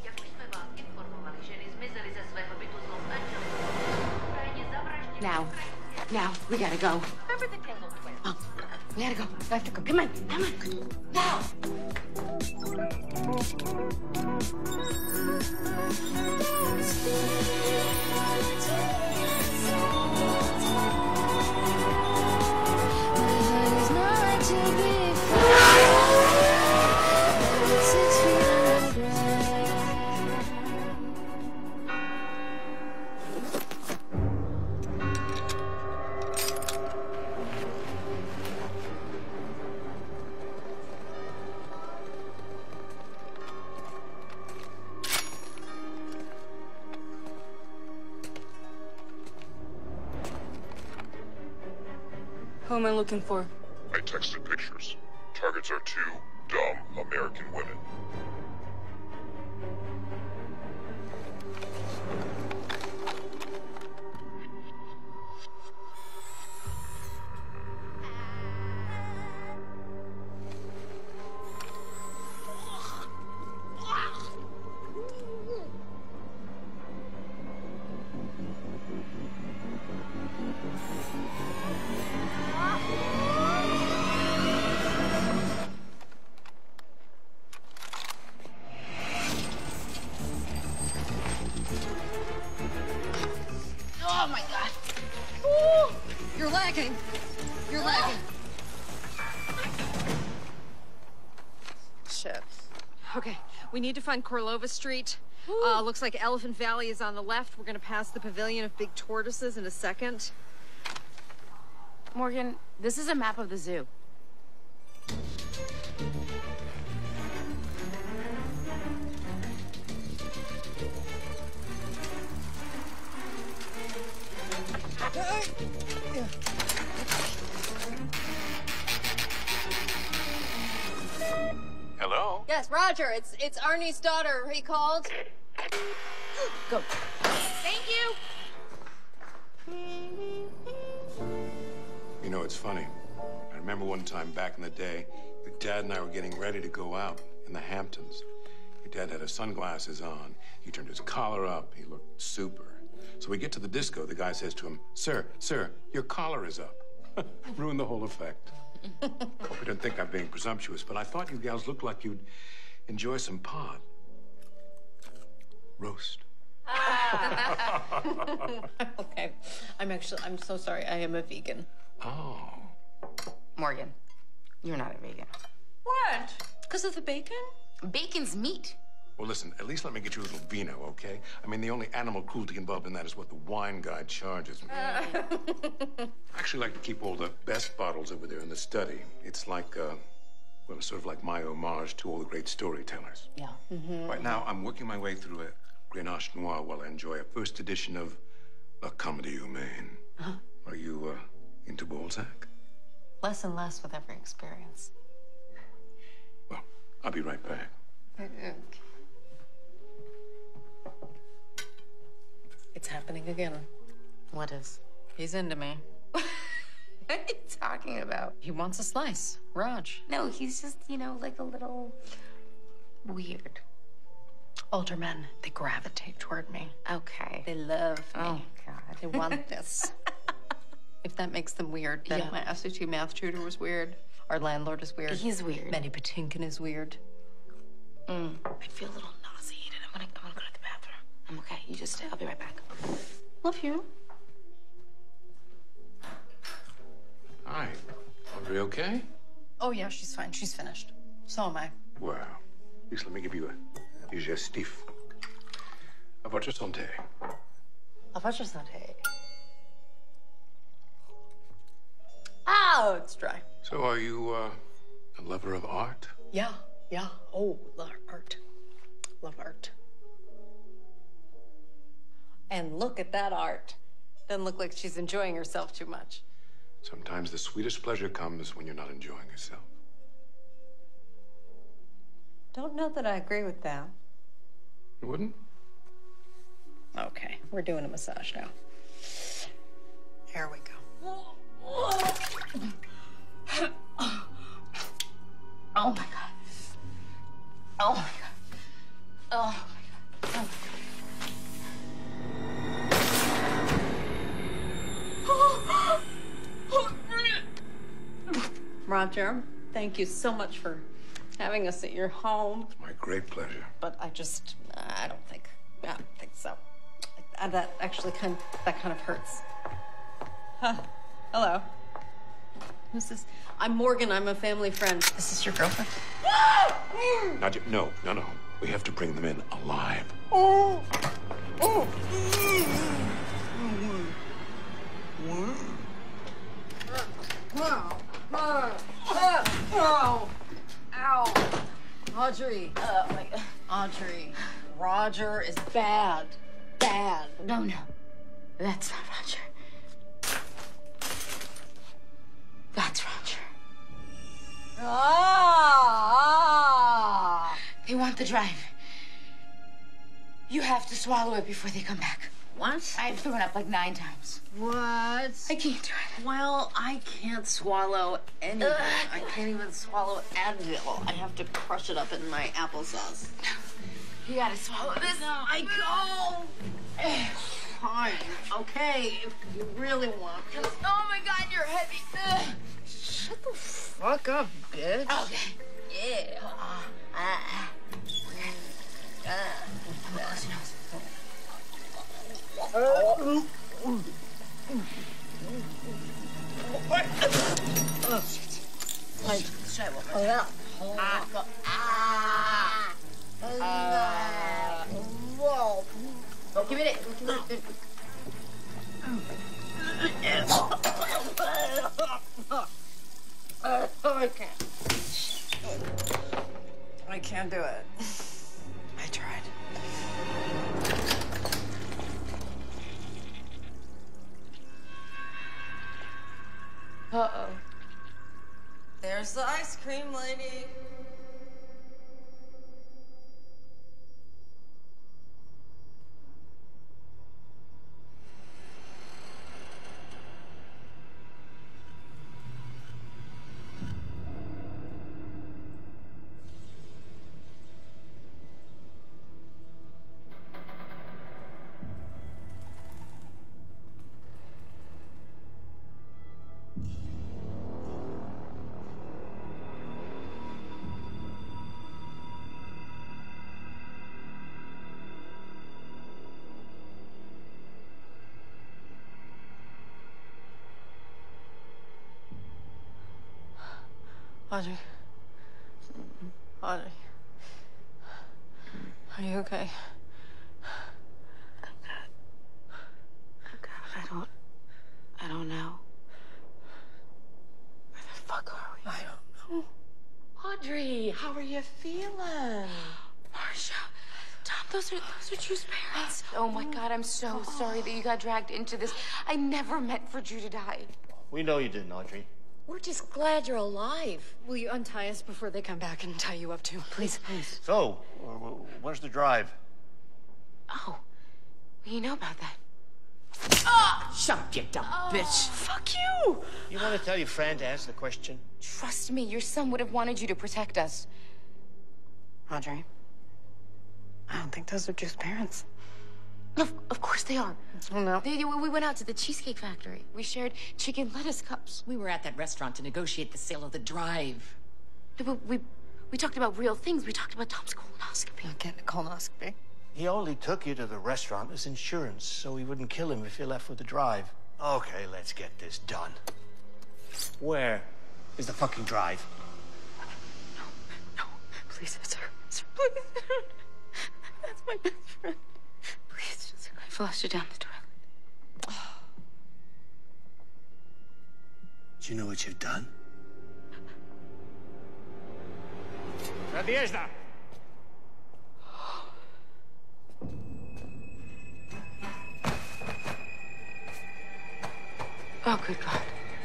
Now. Now. We gotta go. Remember the Tingle twins? Oh, we gotta go. We have to go. Come on. Come on. Now. Let's be six feet underground. Who am I looking for? I texted pictures. Targets are two dumb American women. Oh my god. Ooh, you're lagging. You're lagging. Shit. Okay, we need to find Korlova Street. Uh, looks like Elephant Valley is on the left. We're gonna pass the Pavilion of Big Tortoises in a second. Morgan, this is a map of the zoo. Hello? Yes, Roger. It's it's Arnie's daughter. He called. Go. Thank you. You know, it's funny. I remember one time back in the day, your dad and I were getting ready to go out in the Hamptons. Your dad had his sunglasses on. He turned his collar up. He looked super. So we get to the disco. The guy says to him, "Sir, sir, your collar is up." Ruined the whole effect. Hope you don't think I'm being presumptuous, but I thought you gals looked like you'd enjoy some pot. Roast. Okay. I'm actually, I'm so sorry. I am a vegan. Oh. Morgan, you're not a vegan. What? Because of the bacon? Bacon's meat. Well, listen, at least let me get you a little vino, okay? I mean, the only animal cruelty involved in that is what the wine guide charges me. I actually like to keep all the best bottles over there in the study. It's like, uh, well, it's sort of like my homage to all the great storytellers. Yeah. Mm-hmm. Right now, I'm working my way through a Grenache Noir while I enjoy a first edition of La Comédie Humaine. Huh? Are you, uh, into Balzac? Less and less with every experience. Well, I'll be right back. Okay. It's happening again. What is? He's into me. What are you talking about? He wants a slice. Raj. No, he's just, you know, like a little weird. Older men, they gravitate toward me. Okay. They love me. Oh, God. They want this. If that makes them weird, then Yeah. my S A T math tutor was weird. Our landlord is weird. He's weird. Manny Patinkin is weird. Mm. I feel a little nauseated. I'm gonna, I'm gonna go to the bathroom. I'm okay. You just stay. I'll be right back. Love you. Hi. Audrey okay? Oh, yeah, she's fine. She's finished. So am I. Well, at least let me give you a digestif. À votre santé. À votre santé. Oh, it's dry. So are you, uh, a lover of art? Yeah, yeah. Oh, love art. Love art. And look at that art. Doesn't look like she's enjoying herself too much. Sometimes the sweetest pleasure comes when you're not enjoying yourself. Don't know that I agree with that. You wouldn't? Okay, we're doing a massage now. Here we go. Oh my God. Oh my God. Oh my God. Oh. Roger, thank you so much for having us at your home. It's my great pleasure. But I just, I don't think, I don't think so. Uh, that actually kind, that kind of hurts. Huh. Hello. Who's this? I'm Morgan. I'm a family friend. This is your girlfriend? Now Roger, no, no, no. We have to bring them in alive. Oh! Oh! Oh, oh, oh, ow. Audrey. Uh, my, Audrey. Roger is bad. Bad. No, no. That's not Roger. That's Roger. Ah! They want the drive. You have to swallow it before they come back. What? I've thrown up like nine times. What? I can't do it. Well, I can't swallow anything. Ugh. I can't even swallow Advil. I have to crush it up in my applesauce. You gotta swallow this. No, I go. Fine. Okay, if you really want to. Oh my God, you're heavy. Ugh. Shut the fuck up, bitch. Okay. Yeah. Uh, uh, uh, close your nose. Uh, what? Oh, shit. Like, try one more time. Oh, ah. Ah. Uh, whoa. Oh, give me it. Give me it. Uh, oh, I can't. I can't do it. I tried. Uh-oh. There's the ice cream lady. Audrey. Audrey. Are you okay? God, I don't... I don't know. Where the fuck are we? I don't know. Audrey, how are you feeling? Marcia. Tom, those are, those are Drew's parents. Oh my God, I'm so sorry that you got dragged into this. I never meant for Drew to die. We know you didn't, Audrey. We're just glad you're alive. Will you untie us before they come back and tie you up too? Please, please. So, uh, where's the drive? Oh, you know about that. Ah! Shut up, you dumb Oh. bitch. Fuck you! You want to tell your friend to ask the question? Trust me, your son would have wanted you to protect us. Audrey, I don't think those are Drew's parents. Of, of course they are. Oh, no. They, we went out to the Cheesecake Factory. We shared chicken lettuce cups. We were at that restaurant to negotiate the sale of the drive. We, we, we talked about real things. We talked about Tom's colonoscopy. Not getting a colonoscopy. He only took you to the restaurant as insurance, so he wouldn't kill him if you left with the drive. Okay, let's get this done. Where is the fucking drive? No, no, please, sir, sir, please. That's my best friend. Please, just I flushed it down the toilet. Do you know what you've done? Nadezhda! Oh, good God.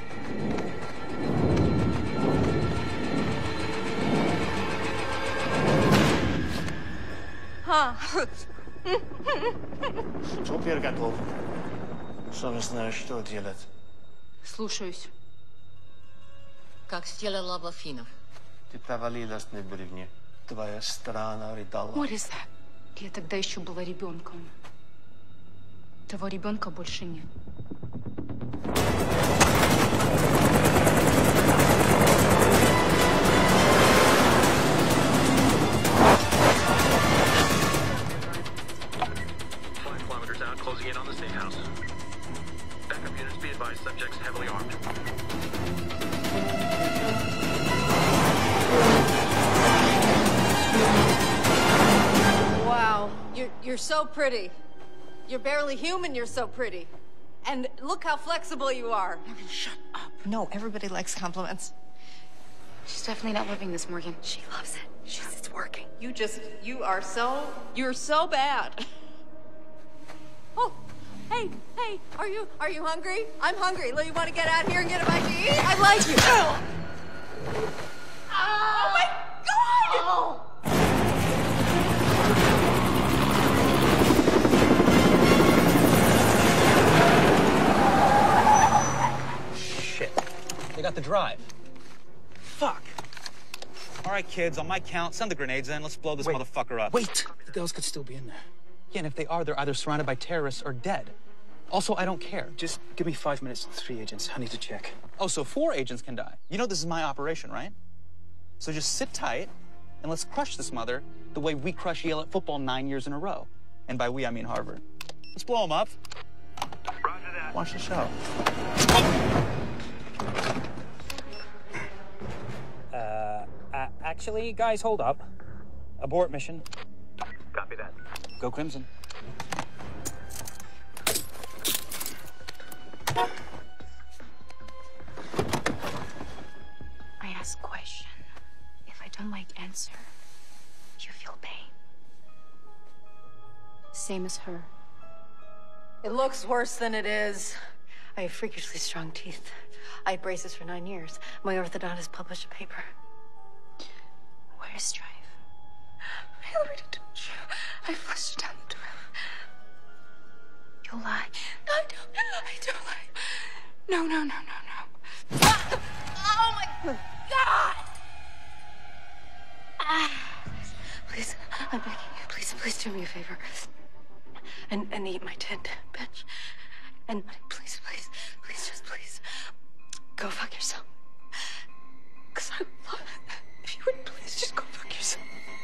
Теперь готов. Сам знаешь, что делать. Слушаюсь. Как сделала Лафинов. Ты провалилась на бревне. Твоя страна рыдала. What is that? Я тогда еще была ребенком. Того ребенка больше нет. Five kilometers out, closing in on the State House. Backup units, be advised, subjects heavily armed. You're so pretty. You're barely human, you're so pretty. And look how flexible you are. Morgan, shut up. No, everybody likes compliments. She's definitely not loving this, Morgan. She loves it. She's, it's working. You just, you are so, you're so bad. Oh, hey, hey, are you, are you hungry? I'm hungry. You want to get out here and get a bite to eat? I like you. Oh, oh my God! Oh. They got the drive. Fuck. All right, kids, on my count, send the grenades in. Let's blow this Wait. motherfucker up. Wait! The girls could still be in there. Yeah, and if they are, they're either surrounded by terrorists or dead. Also, I don't care. Just give me five minutes and three agents. I need to check. Oh, so four agents can die. You know this is my operation, right? So just sit tight, and let's crush this mother the way we crush Yale at football nine years in a row. And by we, I mean Harvard. Let's blow them up. Roger that. Watch the show. Uh, uh, actually, guys, hold up. Abort mission. Copy that. Go Crimson. I ask question. If I don't like answer, you feel pain. Same as her. It looks worse than it is. I have freakishly strong teeth. I had braces for nine years. My orthodontist published a paper. Where's Strive? Hillary told you. I flushed it down the toilet. You lie. No, I don't. I don't lie. No, no, no, no, no. Oh my God! Ah. Please, I'm begging you. Please, please do me a favor. And, and eat my tent, bitch. And please, please, please, just please, go fuck yourself. Because I would love it if you would please just go fuck yourself.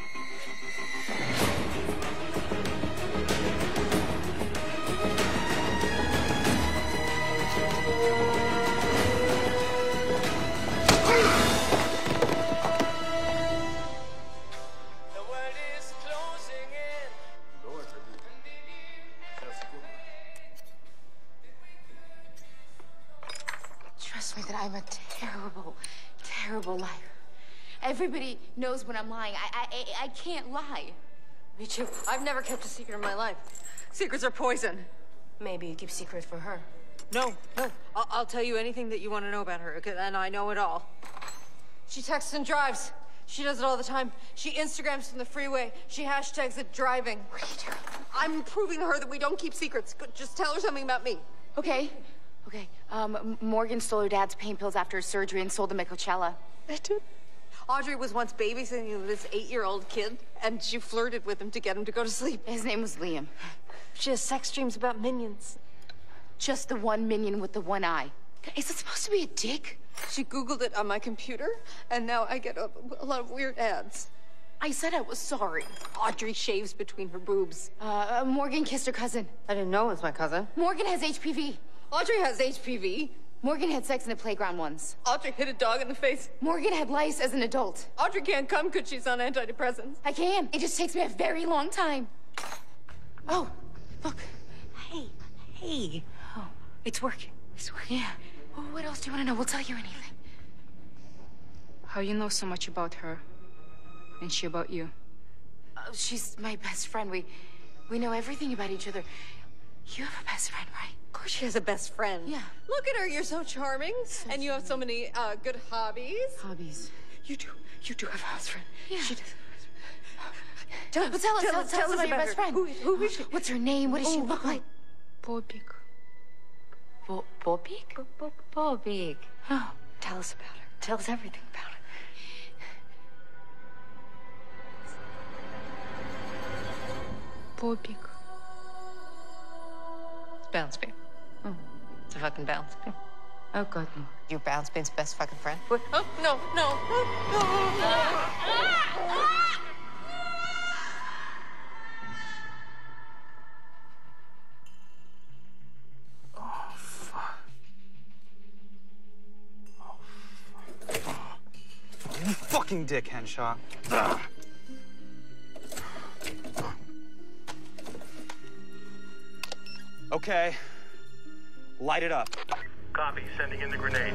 Trust me that I'm a terrible, terrible liar. Everybody knows when I'm lying. I, I, I, I can't lie. Me too. I've never kept a secret in my life. Secrets are poison. Maybe you keep secret for her. No, no. I'll, I'll tell you anything that you want to know about her, okay? And I know it all. She texts and drives. She does it all the time. She Instagrams from the freeway. She hashtags it driving. What are you doing? I'm proving to her that we don't keep secrets. Just tell her something about me. Okay. Okay. Um, Morgan stole her dad's pain pills after her surgery and sold them at Coachella. I did. Audrey was once babysitting this eight-year-old kid, and she flirted with him to get him to go to sleep. His name was Liam. She has sex dreams about minions. Just the one minion with the one eye. Is it supposed to be a dick? She Googled it on my computer, and now I get a, a lot of weird ads. I said I was sorry. Audrey shaves between her boobs. Uh, Morgan kissed her cousin. I didn't know it was my cousin. Morgan has H P V. Audrey has H P V. Morgan had sex in the playground once. Audrey hit a dog in the face. Morgan had lice as an adult. Audrey can't come because she's on antidepressants. I can. It just takes me a very long time. Oh, look. Hey, hey. Oh, it's working. It's working. Yeah. Well, what else do you want to know? We'll tell you anything. How you know so much about her, and she about you? Oh, she's my best friend. We, we know everything about each other. You have a best friend, right? Of course she has a best friend. Yeah. Look at her, you're so charming. So and you have so many uh, good hobbies. Hobbies. You do, you do have a best friend. Yeah. She does. Tell, tell us, tell, tell, tell us about your best her. friend. Who, who is she? What's her name? What does oh, she look like? Bobik. Bo Bobik? Bo Bo Bobik. Oh. Tell us about her. Tell us everything about her. Bobik. It's Bounce Beam. Oh. It's a fucking Bounce Beam. Oh, God, no. You're Bounce Beam's best fucking friend? What? Oh, no, no. Oh, fuck. Oh, fuck. Oh, you fucking dick, Henshaw. Ugh. Okay. Light it up. Copy. Sending in the grenades.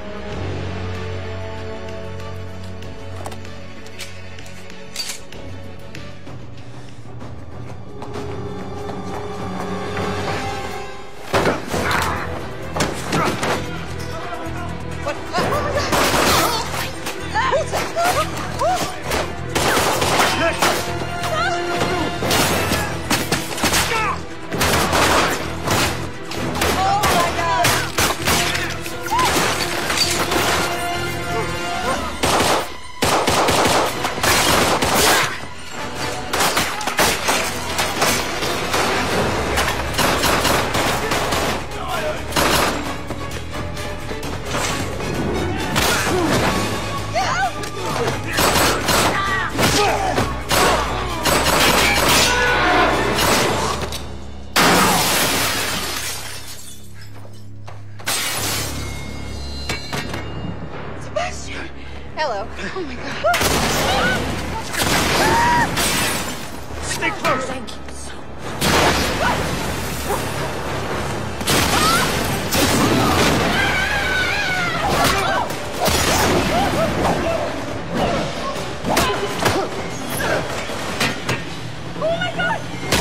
Hello. Oh my god. Stay close. Thank you so Oh my god!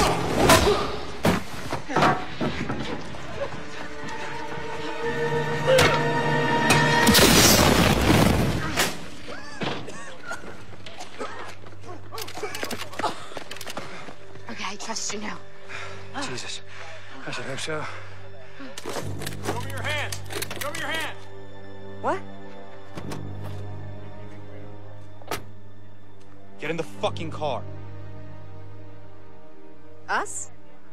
Okay, I trust you now. Jesus. I should hope so. Show me your hand. Show me your hand. What? Get in the fucking car. Us?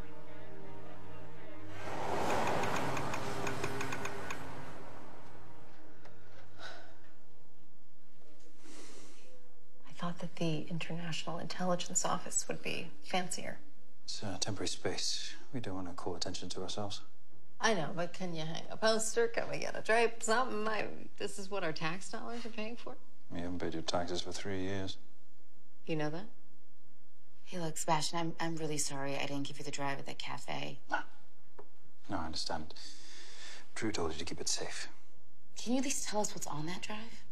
I thought that the International Intelligence Office would be fancier. It's a temporary space. We don't want to call attention to ourselves. I know, but can you hang a poster? Can we get a drape? Something? I, this is what our tax dollars are paying for? We haven't paid your taxes for three years. You know that? Hey, look, Sebastian, I'm, I'm really sorry I didn't give you the drive at that cafe. No. No, I understand. Drew told you to keep it safe. Can you at least tell us what's on that drive?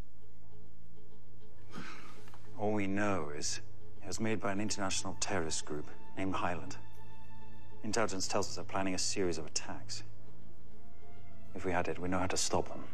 All we know is it was made by an international terrorist group named Highland. Intelligence tells us they're planning a series of attacks. If we had it, we know how to stop them.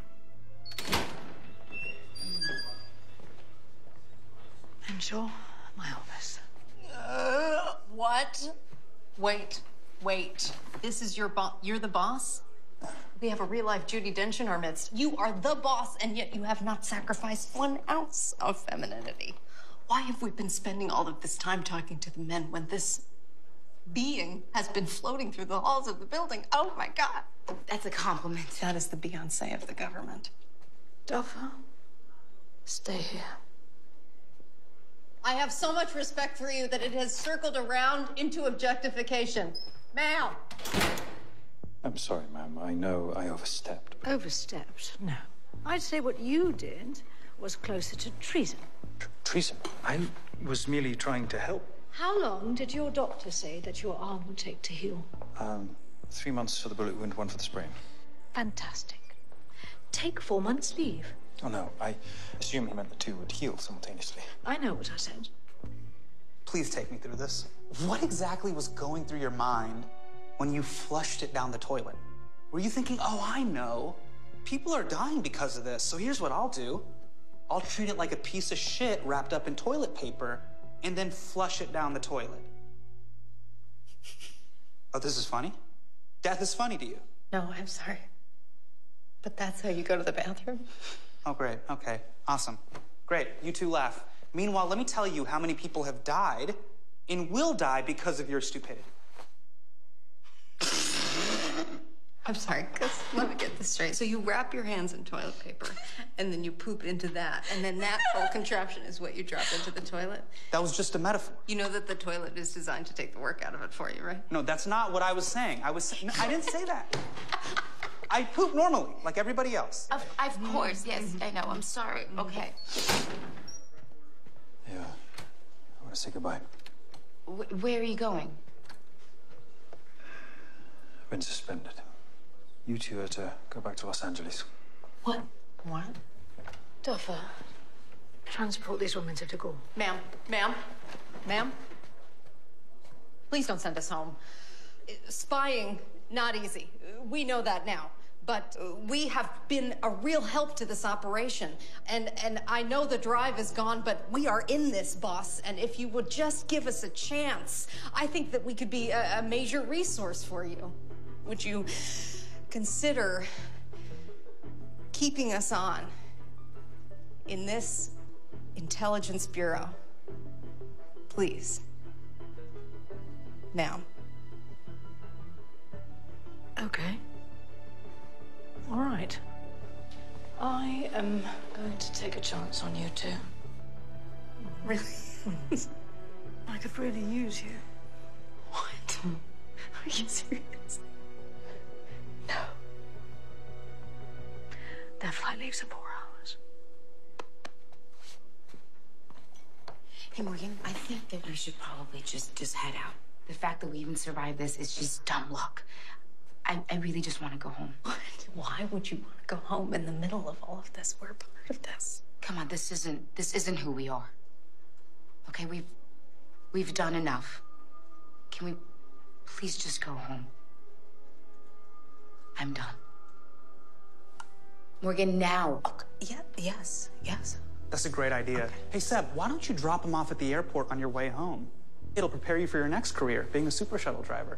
I'm sure my office. Uh, what? Wait, wait. This is your boss. You're the boss? We have a real-life Judi Dench in our midst. You are the boss, and yet you have not sacrificed one ounce of femininity. Why have we been spending all of this time talking to the men when this being has been floating through the halls of the building? Oh, my God. That's a compliment. That is the Beyonce of the government. Doffa, stay here. I have so much respect for you that it has circled around into objectification. Ma'am. I'm sorry, ma'am. I know I overstepped. Overstepped? No. I'd say what you did was closer to treason. Tr treason? I was merely trying to help. How long did your doctor say that your arm would take to heal? Um, three months for the bullet wound, one for the sprain. Fantastic. Take four months' leave. Oh, no. I assume he meant the two would heal simultaneously. I know what I said. Please take me through this. What exactly was going through your mind when you flushed it down the toilet? Were you thinking, oh, I know. People are dying because of this, so here's what I'll do. I'll treat it like a piece of shit wrapped up in toilet paper and then flush it down the toilet. Oh, this is funny? Death is funny to you? No, I'm sorry. But that's how you go to the bathroom? Oh, great. Okay. Awesome. Great. You two laugh. Meanwhile, let me tell you how many people have died and will die because of your stupidity. I'm sorry, because let me get this straight. So you wrap your hands in toilet paper, and then you poop into that, and then that whole contraption is what you drop into the toilet? That was just a metaphor. You know that the toilet is designed to take the work out of it for you, right? No, that's not what I was saying. I was. No, I didn't say that. I poop normally, like everybody else. Of, of course, yes, I know. I'm sorry. Okay. Yeah. I want to say goodbye. W where are you going? been suspended. You two are to go back to Los Angeles. What? What? Duffer. Transport these women to Tagore. Ma'am, ma'am, ma'am. Please don't send us home. Spying, not easy. We know that now. But we have been a real help to this operation. And, and I know the drive is gone, but we are in this, boss. And if you would just give us a chance, I think that we could be a, a major resource for you. Would you consider keeping us on in this intelligence bureau? Please. Ma'am. Okay. All right. I am going to take a chance on you two. Really? I could really use you. What? Are you serious? No. Their flight leaves in four hours. Hey, Morgan, I think that we should probably just, just head out. The fact that we even survived this is just dumb luck. I, I really just want to go home. What? Why would you want to go home in the middle of all of this? We're part of this. Come on, this isn't this isn't who we are. Okay, we've we've done enough. Can we please just go home? I'm done. Morgan, now. Oh, yeah, yes, yes. That's a great idea. Okay. Hey, Seb, why don't you drop him off at the airport on your way home? It'll prepare you for your next career, being a super shuttle driver.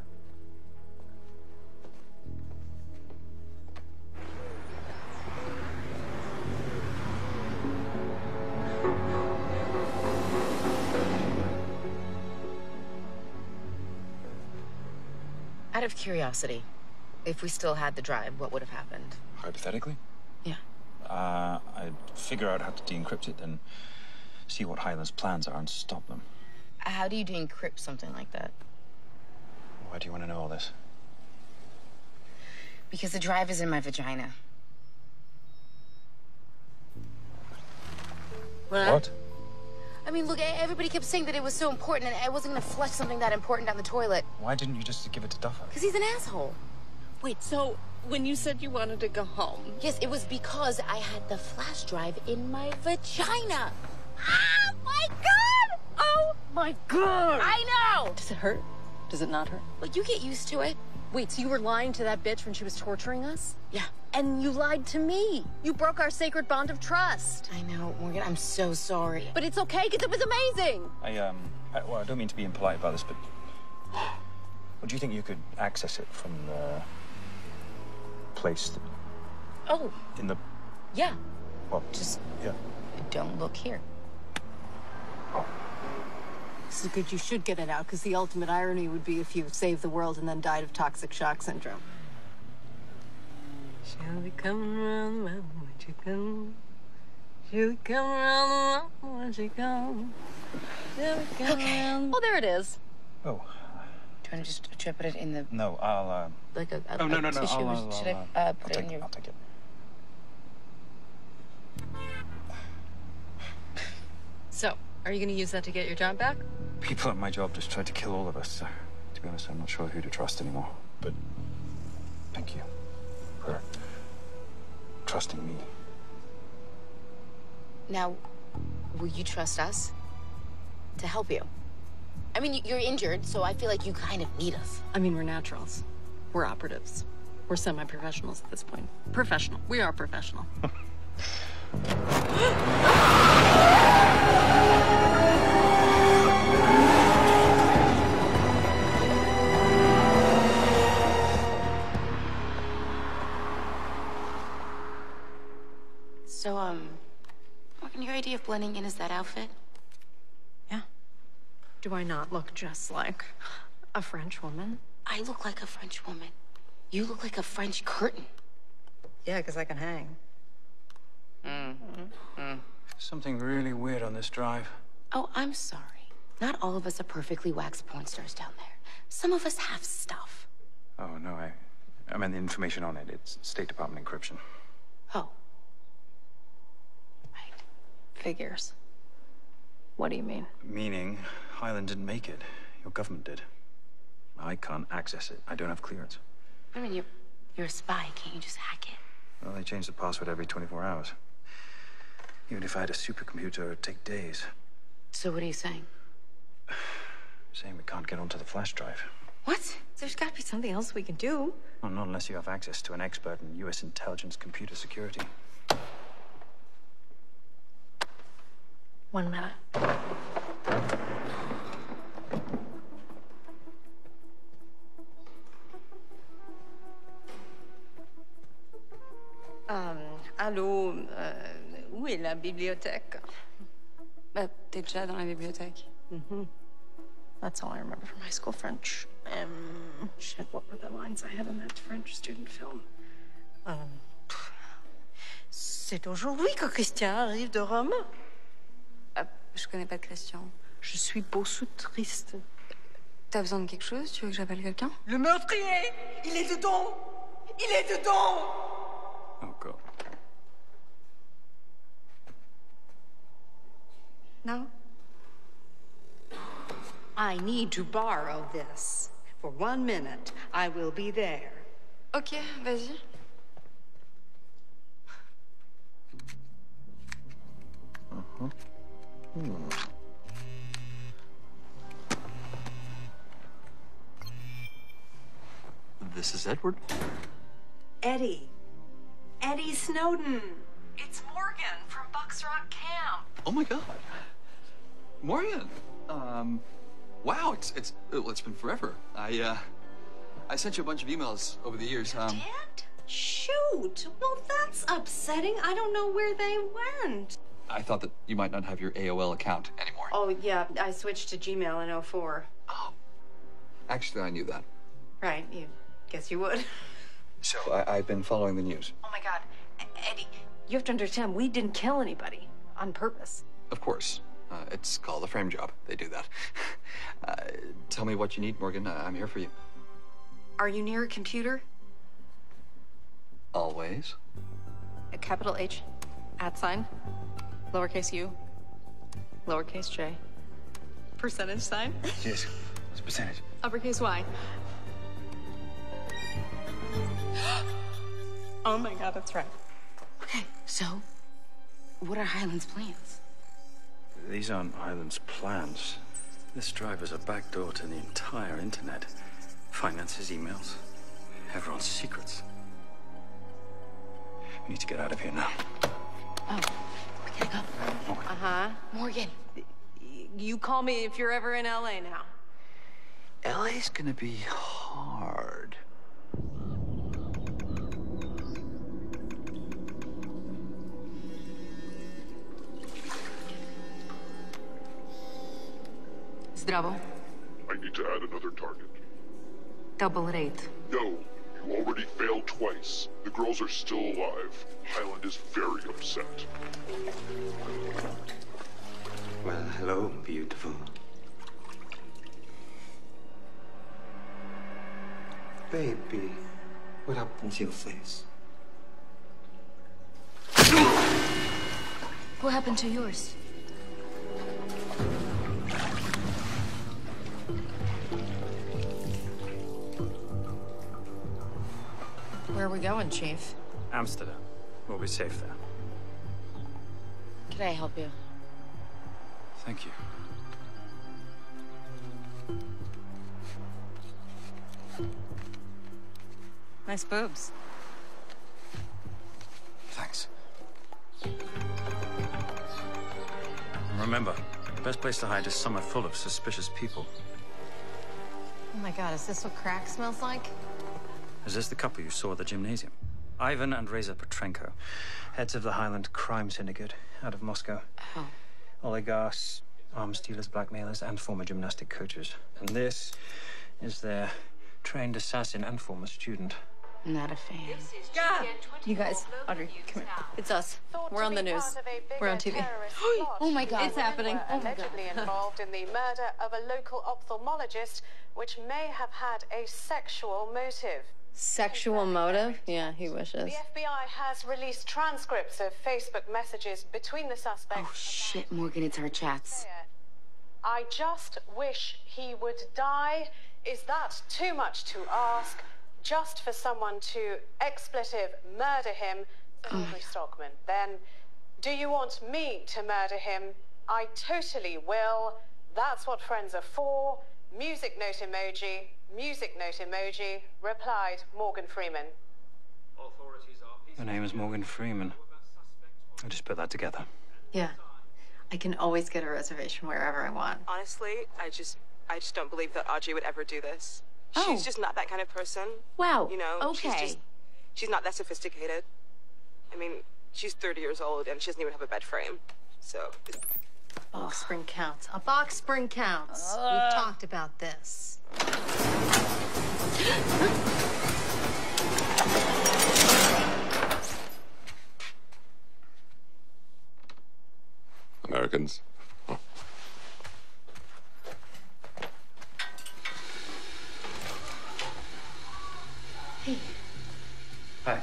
Out of curiosity, if we still had the drive, what would have happened? Hypothetically? Yeah. Uh, I'd figure out how to de-encrypt it, then see what Highland's plans are and stop them. How do you de-encrypt something like that? Why do you want to know all this? Because the drive is in my vagina. What? What? I mean, look, everybody kept saying that it was so important, and I wasn't gonna flush something that important down the toilet. Why didn't you just give it to Duffer? Because he's an asshole. Wait, so when you said you wanted to go home... Yes, it was because I had the flash drive in my vagina. Oh, my God! Oh, my God! I know! Does it hurt? Does it not hurt? Well, you get used to it. Wait, so you were lying to that bitch when she was torturing us? Yeah. And you lied to me. You broke our sacred bond of trust. I know, Morgan, I'm so sorry. But it's okay, because it was amazing. I, um, I, well, I don't mean to be impolite about this, but... Well, do you think you could access it from the place that... Oh. In the... Yeah. What? Just... Yeah. Don't look here. This is good. You should get it out, because the ultimate irony would be if you saved the world and then died of toxic shock syndrome. Shall we come around the mountain when you go? Shall we come around the mountain when you go? Shall we come Okay. around... Oh, there it is. Oh. Do you want to just try to put it in the... No, I'll, uh... Like a, a, Oh, no, no, a no, tissue? I'll, I'll, Should I'll, I uh, put I'll it take in your... I'll take it. So, are you going to use that to get your job back? People at my job just tried to kill all of us, so... To be honest, I'm not sure who to trust anymore. But... Thank you. For... trusting me. Now, will you trust us to help you? I mean, you're injured, so I feel like you kind of need us. I mean, we're naturals. We're operatives. We're semi-professionals at this point. Professional. We are professional. So, um, Morgan, your idea of blending in is that outfit? Yeah. Do I not look just like a French woman? I look like a French woman. You look like a French curtain. Yeah, because I can hang. Mm. Mm. Something really weird on this drive. Oh, I'm sorry. Not all of us are perfectly waxed porn stars down there. Some of us have stuff. Oh, no, I... I mean, the information on it, it's State Department encryption. Oh. Figures. What do you mean? Meaning, Highland didn't make it. Your government did. I can't access it. I don't have clearance. I mean, you're, you're a spy. Can't you just hack it? Well, they change the password every twenty-four hours. Even if I had a supercomputer, it'd take days. So what are you saying? Saying we can't get onto the flash drive. What? There's got to be something else we can do. Well, not unless you have access to an expert in U S intelligence computer security. One minute. Um, allô, euh, où est la bibliothèque? Bah, t'es déjà dans la bibliothèque. Mm-hmm. That's all I remember from high school French. Um, shit, what were the lines I had in that French student film? Um, c'est aujourd'hui que Christian arrive de Rome. Ah, je connais pas de Christian. Je suis beaucoup triste. T'as besoin de quelque chose? Tu veux que j'appelle quelqu'un? Le meurtrier! Il est dedans! Il est dedans! Oh, God. No? I need to borrow this. For one minute, I will be there. Ok, vas-y. Uh-huh. Hmm. This is Edward? Eddie. Eddie Snowden. It's Morgan from Bucks Rock Camp. Oh my God. Morgan. Um, wow, it's, it's, well, it's been forever. I, uh, I sent you a bunch of emails over the years. Um, Did? Shoot. Well, that's upsetting. I don't know where they went. I thought that you might not have your A O L account anymore. Oh, yeah, I switched to Gmail in oh four. Oh. Actually, I knew that. Right, you guess you would. So I, I've been following the news. Oh, my God. Eddie, you have to understand, we didn't kill anybody on purpose. Of course. Uh, it's called a frame job. They do that. uh, tell me what you need, Morgan. Uh, I'm here for you. Are you near a computer? Always. A capital H, at sign, lowercase u, lowercase j, percentage sign. Yes. What's the percentage? Uppercase Y. Oh my God, that's right. Okay, so what are Highland's plans? These aren't Highland's plans. This drive is a backdoor to the entire internet. Finances, emails, everyone's secrets. We need to get out of here now. Oh, we gotta go. Uh-huh. Morgan. You call me if you're ever in L A now. L A's gonna be hard. Zdravo. I need to add another target. Double at eight. No, you already failed twice. The girls are still alive. Highland is very upset. Well, hello, beautiful. Baby, what happened to your face? What happened to yours? Where are we going, Chief? Amsterdam. We'll be safe there. Can I help you? Thank you. Nice boobs. Thanks. And remember, the best place to hide is somewhere full of suspicious people. Oh my God, is this what crack smells like? Is this the couple you saw at the gymnasium? Ivan and Reza Petrenko, heads of the Highland crime syndicate out of Moscow. Oh. Oligarchs, arms dealers, blackmailers, and former gymnastic coaches. And this is their trained assassin and former student. Not a fan. God! You guys, Audrey, come here. It's us. We're on the news. We're on T V. Oh my God. It's happening. Oh my God. Allegedly involved in the murder of a local ophthalmologist, which may have had a sexual motive. Sexual motive? Yeah, he wishes. The F B I has released transcripts of Facebook messages between the suspects. Oh shit, Morgan, it's our chats. I just wish he would die. Is that too much to ask? just for someone to expletive murder him, Audrey Stockman. Then, do you want me to murder him? I totally will. That's what friends are for. Music note emoji, music note emoji, replied Morgan Freeman. The name is Morgan Freeman. I just put that together. Yeah. I can always get a reservation wherever I want. Honestly, I just, I just don't believe that Audrey would ever do this. Oh. She's just not that kind of person. Wow. You know, Okay. she's just, she's not that sophisticated. I mean, she's thirty years old and she doesn't even have a bed frame. So. Box spring counts. A box spring counts. We've talked about this. Americans. Huh. Hey. Hi.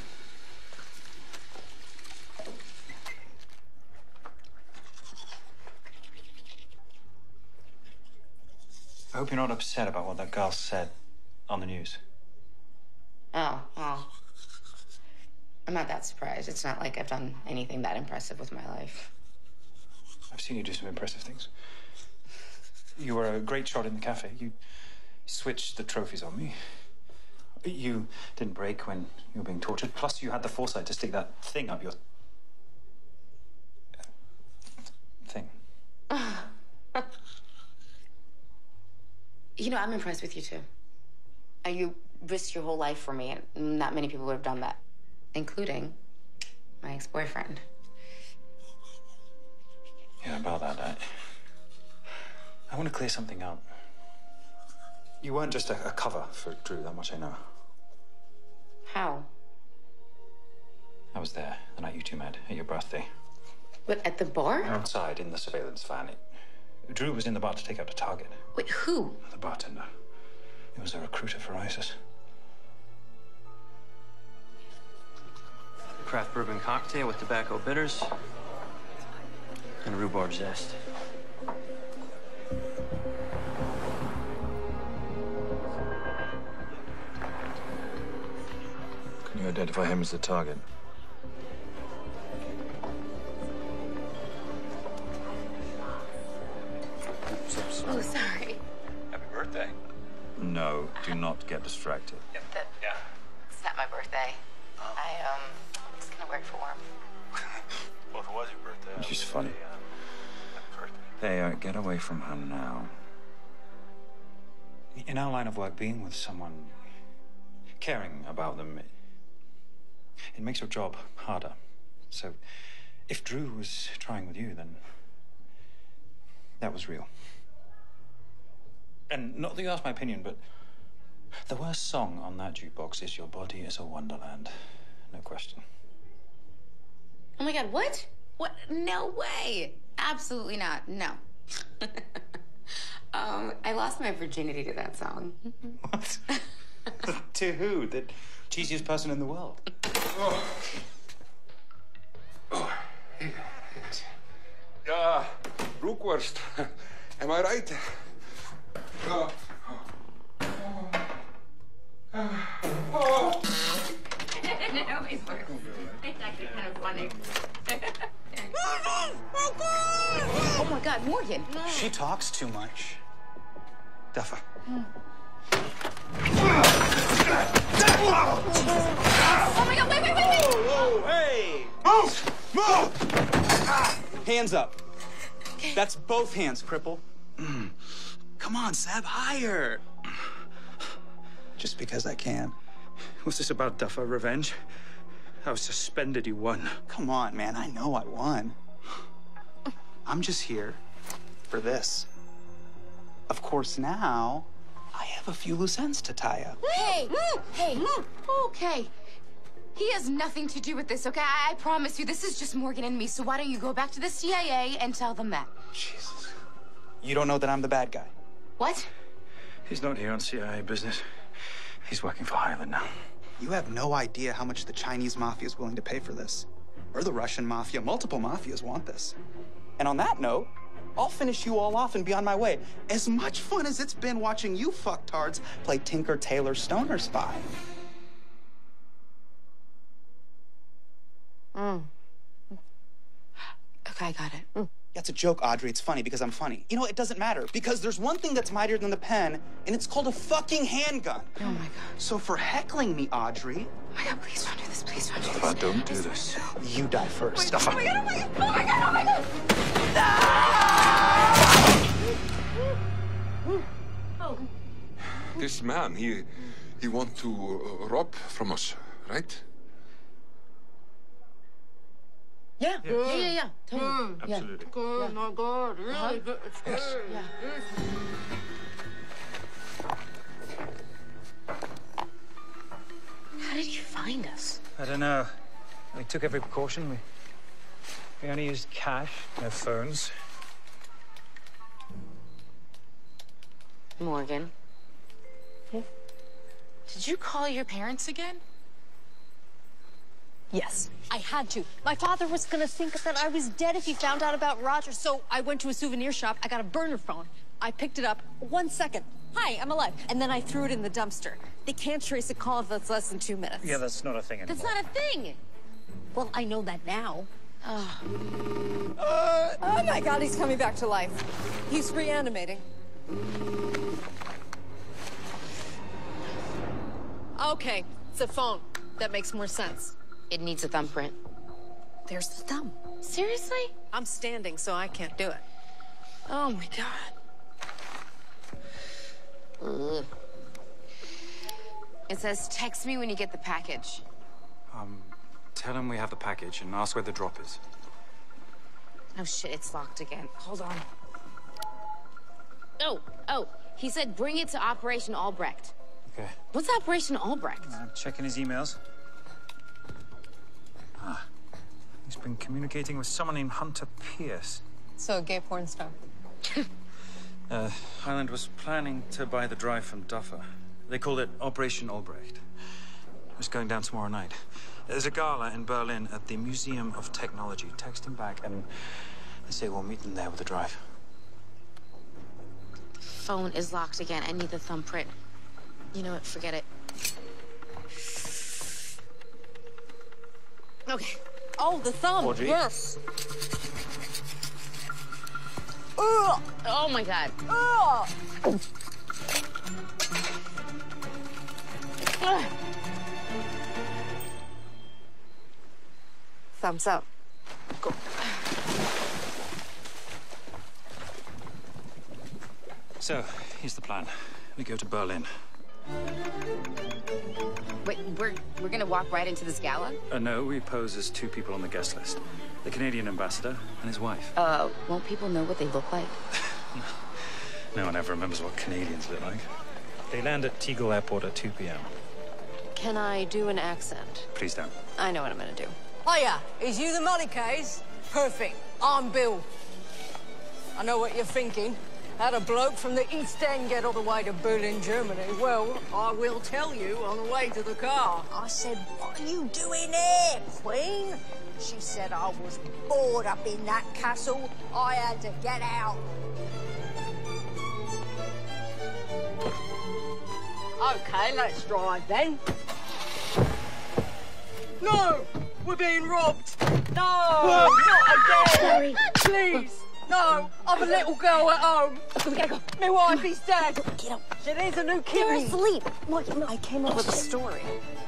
I hope you're not upset about what that girl said on the news. Oh, well. I'm not that surprised. It's not like I've done anything that impressive with my life. I've seen you do some impressive things. You were a great shot in the cafe. You switched the trophies on me. You didn't break when you were being tortured. Plus, you had the foresight to stick that thing up your... thing. You know, I'm impressed with you, too. Uh, You risked your whole life for me, and not many people would have done that, including my ex-boyfriend. Yeah, about that, I... I want to clear something up. You weren't just a, a cover for Drew, that much I know. How? I was there the night you two met, at your birthday. But at the bar? Outside, in the surveillance van. It, Drew was in the bar to take out a target. Wait, who? The bartender. He was a recruiter for ISIS. Craft bourbon cocktail with tobacco bitters and rhubarb zest. Can you identify him as the target? Oops, I'm sorry. Oh, sorry. Happy birthday. No, do not get distracted. That, Yeah. It's not my birthday. I, um, I'm just gonna wear it for warm. Well, if it was your birthday... She's funny. Happy birthday. Hey, uh, get away from her now. In our line of work, being with someone, caring about them, it, it makes your job harder. So, if Drew was trying with you, then that was real. And not that you asked my opinion, but the worst song on that jukebox is Your Body is a Wonderland. No question. Oh my God, what? What? No way. Absolutely not. No. um, I lost my virginity to that song. What? To who? The cheesiest person in the world. Oh. Oh. Uh, Rookworst. Am I right? Uh, Oh. No, it's worse. It's actually kind of funny. Oh my God, Morgan. She talks too much. Duffa. Oh my God, wait, wait, wait, wait! Whoa, hey! Move! Move! Hands up. That's both hands, cripple. Come on, Seb, higher. Just because I can. Was this about Duffa revenge? I was suspended, you won. Come on, man, I know I won. I'm just here for this. Of course, now I have a few loose ends to tie up. Hey, hey, okay. He has nothing to do with this, okay? I, I promise you, this is just Morgan and me, so why don't you go back to the C I A and tell them that? Jesus. You don't know that I'm the bad guy. What? He's not here on C I A business. He's working for Highland now. You have no idea how much the Chinese mafia is willing to pay for this. Or the Russian mafia. Multiple mafias want this. And on that note, I'll finish you all off and be on my way. As much fun as it's been watching you fucktards play Tinker Tailor Stoner Spy. Mm. Okay, I got it. Mm. That's a joke, Audrey. It's funny because I'm funny. You know, it doesn't matter because there's one thing that's mightier than the pen, and it's called a fucking handgun. Oh my God. So for heckling me, Audrey. Oh my God, please don't do this. Please don't do Stuffa, this. don't do this. You die first. Oh my God, oh my God, oh my God, oh my God. Oh. This man, he he want to uh, rob from us, right? Yeah, yeah, yeah, yeah, yeah. Totally. Mm. Absolutely. Good, Yeah. no good, really Uh-huh. good. It's good. Yes. Yeah. How did he find us? I don't know. We took every precaution. We, we only used cash, no phones. Morgan. Did you call your parents again? Yes, I had to. My father was gonna think that I was dead if he found out about Roger, so I went to a souvenir shop. I got a burner phone. I picked it up. One second. Hi, I'm alive. And then I threw it in the dumpster. They can't trace a call if that's less than two minutes. Yeah, that's not a thing anymore. That's not a thing. Well, I know that now. Oh. Uh, oh my God, he's coming back to life. He's reanimating. Okay, it's a phone. That makes more sense. It needs a thumbprint. There's the thumb. Seriously? I'm standing, so I can't do it. Oh my God. Ugh. It says, text me when you get the package. Um, tell him we have the package and ask where the drop is. Oh shit, it's locked again. Hold on. Oh, oh, he said bring it to Operation Albrecht. Okay. What's Operation Albrecht? I'm checking his emails. Ah, he's been communicating with someone named Hunter Pierce. So, a gay porn star. Uh, Highland was planning to buy the drive from Duffer. They called it Operation Albrecht. It's going down tomorrow night. There's a gala in Berlin at the Museum of Technology. Text him back and they say we'll meet them there with the drive. Phone is locked again. I need the thumbprint. You know what? Forget it. Okay. Oh, the thumb. Audrey. Yes. Ugh. Oh my God. Ugh. Ugh. Thumbs up. Go. So, here's the plan. We go to Berlin. Wait, we're we're gonna walk right into this gala? Uh, no, we pose as two people on the guest list. The Canadian ambassador and his wife. Uh, won't people know what they look like? No one ever remembers what Canadians look like. They land at Tegel Airport at two p m Can I do an accent? Please don't. I know what I'm gonna do. Hiya, is you the money case? Perfect. I'm Bill. I know what you're thinking. Had a bloke from the East End get all the way to Berlin, Germany. Well, I will tell you on the way to the car. I said, what are you doing there, Queen? She said I was bored up in that castle. I had to get out. Okay, let's drive then. No! We're being robbed! No! Not again! Please! No! I'm a little girl at home! We gotta go. My wife is dead! Get up. She needs a new kidney! You're asleep! Look, I came up with a story.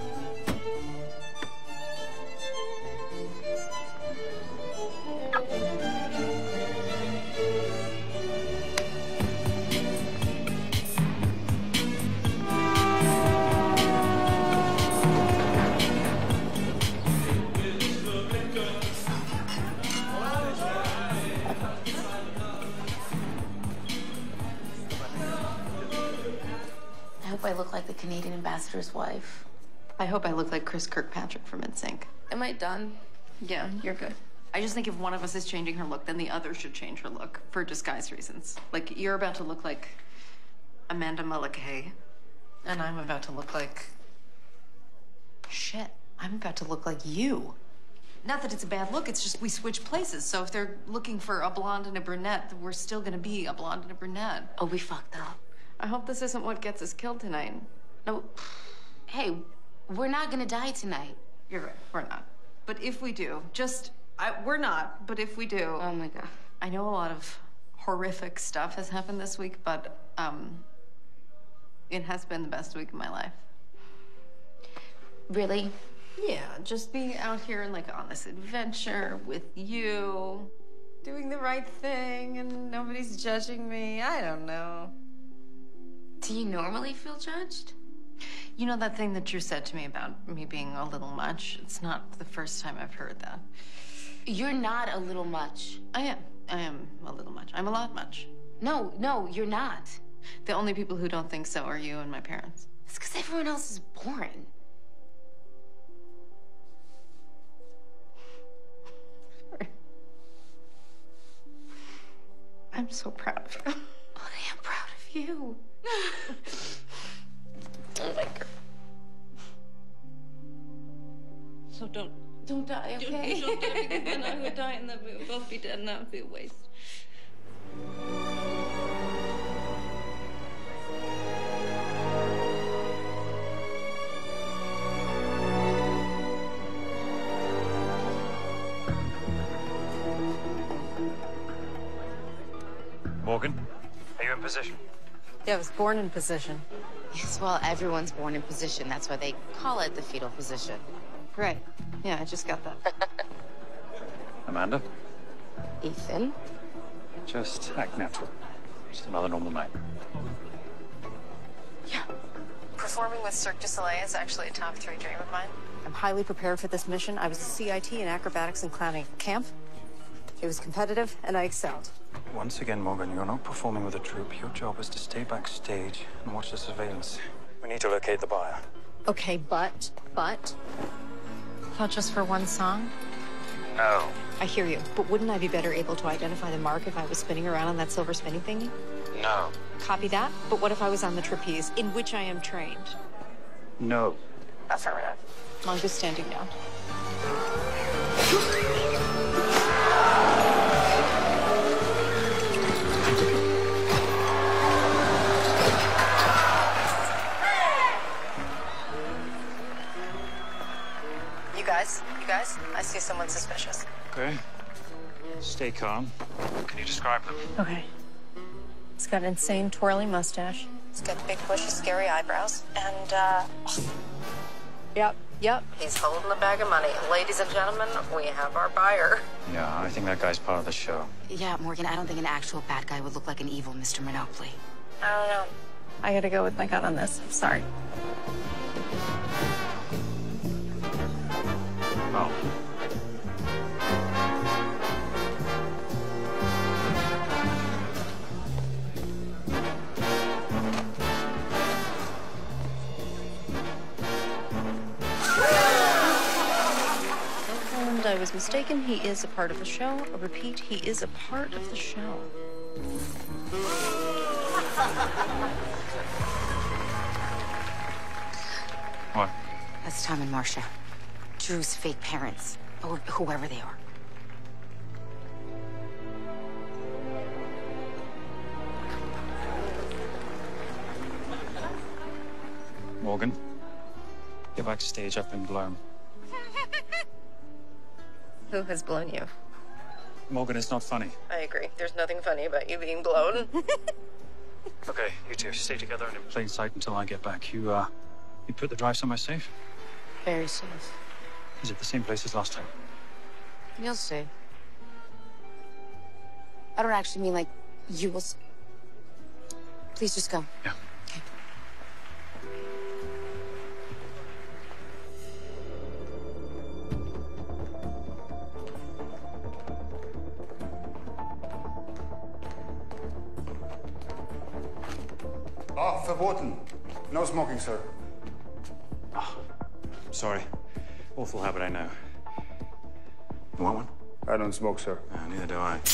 I look like the Canadian ambassador's wife. I hope I look like Chris Kirkpatrick from N Sync. Am I done? Yeah, you're good. I just think if one of us is changing her look, then the other should change her look for disguise reasons. Like, you're about to look like Amanda Mullickay, and I'm about to look like... Shit, I'm about to look like you. Not that it's a bad look, it's just we switch places. So if they're looking for a blonde and a brunette, we're still gonna be a blonde and a brunette. Oh, we fucked up. I hope this isn't what gets us killed tonight. No, hey, we're not gonna die tonight. You're right, we're not. But if we do, just, I, we're not, but if we do. Oh my God. I know a lot of horrific stuff has happened this week, but um, it has been the best week of my life. Really? Yeah, just being out here and like on this adventure with you, doing the right thing and nobody's judging me. I don't know. Do you normally feel judged? You know that thing that Drew said to me about me being a little much? It's not the first time I've heard that. You're not a little much. I am. I am a little much. I'm a lot much. No, no, you're not. The only people who don't think so are you and my parents. It's because everyone else is boring. I'm so proud of you. Oh, I am proud of you. Oh my God. So don't, don't die, okay? Don't, don't die because then I would die and then we would both be dead and that would be a waste. Morgan, are you in position? Yeah, I was born in position. Yes, well, everyone's born in position. That's why they call it the fetal position. Right. Yeah, I just got that. Amanda? Ethan? Just act natural. Just another normal night. Yeah. Performing with Cirque du Soleil is actually a top three dream of mine. I'm highly prepared for this mission. I was a C I T in acrobatics and clowning camp. It was competitive, and I excelled. Once again, Morgan, you're not performing with a troupe. Your job is to stay backstage and watch the surveillance. We need to locate the buyer. Okay, but, but... Not just for one song? No. I hear you, but wouldn't I be better able to identify the mark if I was spinning around on that silver spinning thingy? No. Copy that, but what if I was on the trapeze, in which I am trained? No. Affirmative. Mongoose standing down. You guys, you guys, I see someone suspicious. Okay. Stay calm. Can you describe them? Okay. He's got an insane twirly mustache. He's got big, bushy, scary eyebrows. And, uh... Yep, yep. He's holding a bag of money. Ladies and gentlemen, we have our buyer. Yeah, I think that guy's part of the show. Yeah, Morgan, I don't think an actual bad guy would look like an evil Mister Monopoly. I don't know. I gotta go with my gut on this. I'm sorry. Oh. And I was mistaken. He is a part of the show. I repeat, he is a part of the show. What? That's Tom and Marcia. Drew's fake parents, or whoever they are. Morgan, get backstage. I've been blown. Who has blown you? Morgan, it's not funny. I agree. There's nothing funny about you being blown. Okay, you two stay together and in plain sight until I get back. You, uh, you put the drive somewhere safe? Very safe. Is it the same place as last time? You'll see. I don't actually mean like you will see. Please just go. Yeah. Okay. Ah, verboten. No smoking, sir. Oh, sorry. Awful habit, I know. You want one? I don't smoke, sir. Uh, neither do I.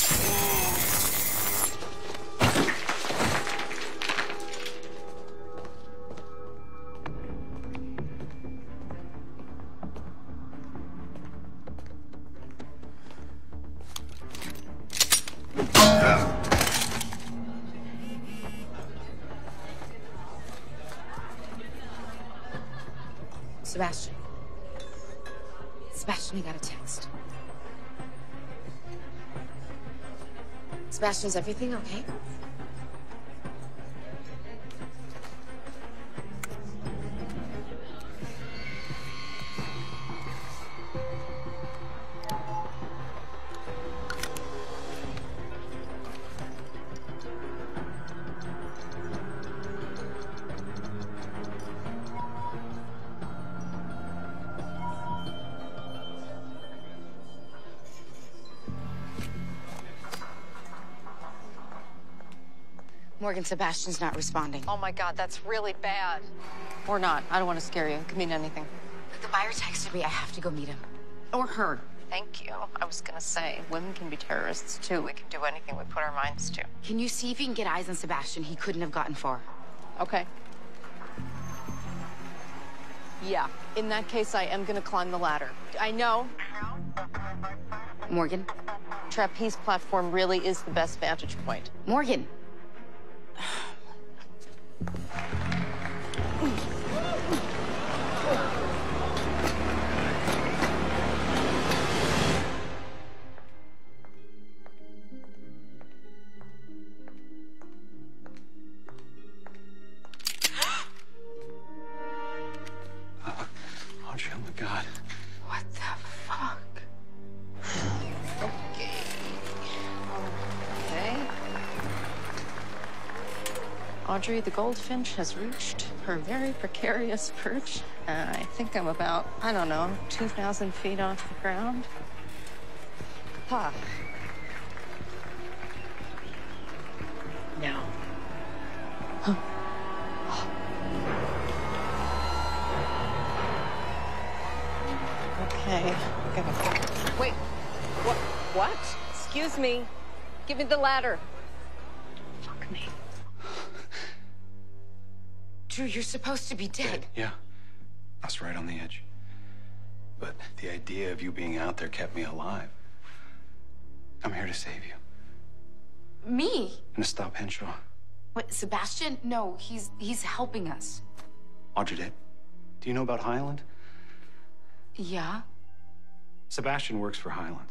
Sebastian. Sebastian, I got a text. Sebastian, is everything okay? Morgan, Sebastian's not responding. Oh my God, that's really bad. Or not. I don't want to scare you. It could mean anything. The buyer texted me. I have to go meet him. Or her. Thank you. I was gonna say, women can be terrorists too. We can do anything we put our minds to. Can you see if you can get eyes on Sebastian? He couldn't have gotten far. Okay. Yeah. In that case, I am gonna climb the ladder. I know. Morgan? Trapeze platform really is the best vantage point. Morgan! Audrey, oh my God. What the fuck? Okay. Okay. Audrey, the goldfinch has reached her very precarious perch. Uh, I think I'm about, I don't know, two thousand feet off the ground. Huh. No. Huh. Okay. Wait. What? What? Excuse me. Give me the ladder. Fuck me. Drew, you're supposed to be dead. Yeah. I was right on the edge. But the idea of you being out there kept me alive. I'm here to save you. Me? And to stop Henshaw. What, Sebastian? No, he's he's helping us. Audrey, do you know about Highland? Yeah? Sebastian works for Highland.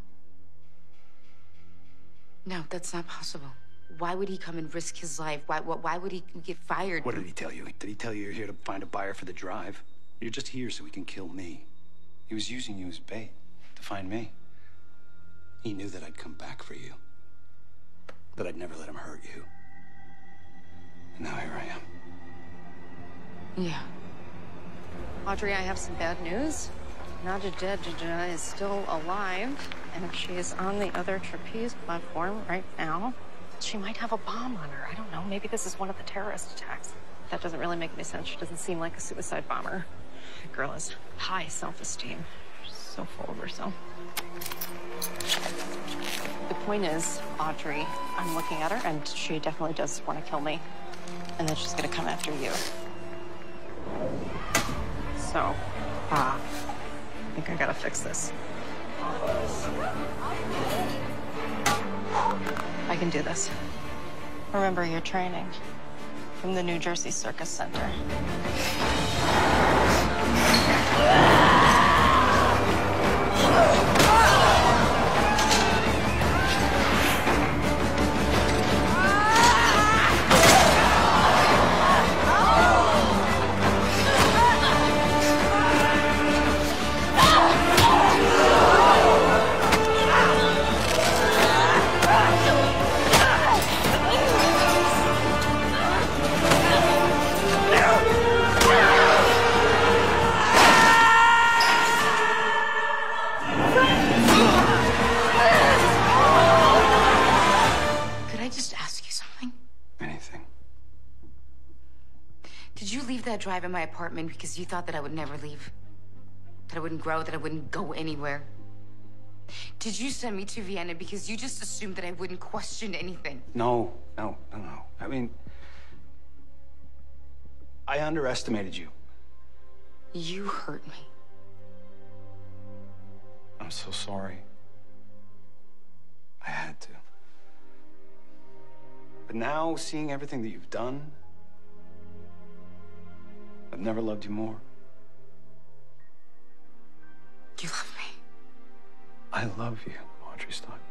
No, that's not possible. Why would he come and risk his life? Why, why, why would he get fired? What did he tell you? Did he tell you you're here to find a buyer for the drive? You're just here so he can kill me. He was using you as bait to find me. He knew that I'd come back for you. That I'd never let him hurt you. And now here I am. Yeah. Audrey, I have some bad news. Nadia Deja is still alive, and she is on the other trapeze platform right now. She might have a bomb on her. I don't know. Maybe this is one of the terrorist attacks. That doesn't really make any sense. She doesn't seem like a suicide bomber. The girl has high self-esteem. She's so full of herself. The point is, Audrey, I'm looking at her, and she definitely does want to kill me. And then she's gonna come after you. So, ah, uh, I think I gotta fix this. I can do this. Remember your training from the New Jersey Circus Center. That drive in my apartment because you thought that I would never leave, that I wouldn't grow, that I wouldn't go anywhere? Did you send me to Vienna because you just assumed that I wouldn't question anything? No, no, no, no. I mean, I underestimated you. You hurt me. I'm so sorry. I had to. But now, seeing everything that you've done, I've never loved you more. Do you love me? I love you, Audrey Stockman.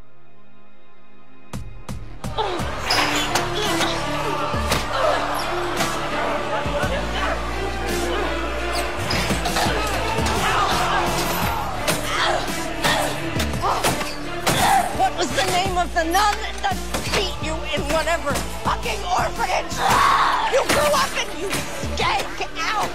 What was the name of the nun that beat you in whatever fucking orphanage you grew up in, you skank out?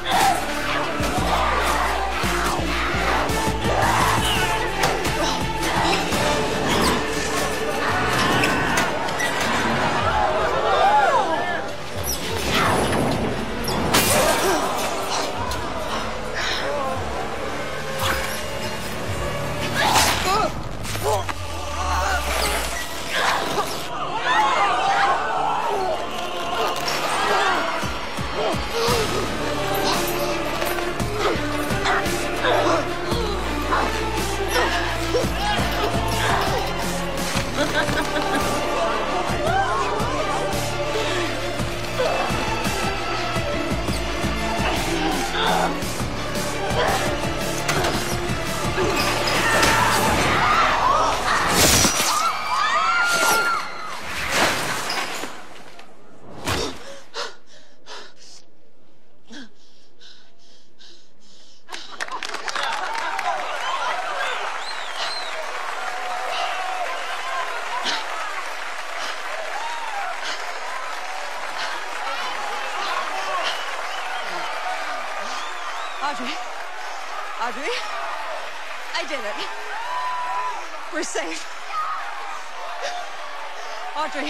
Audrey. Audrey. I did it. We're safe. Audrey.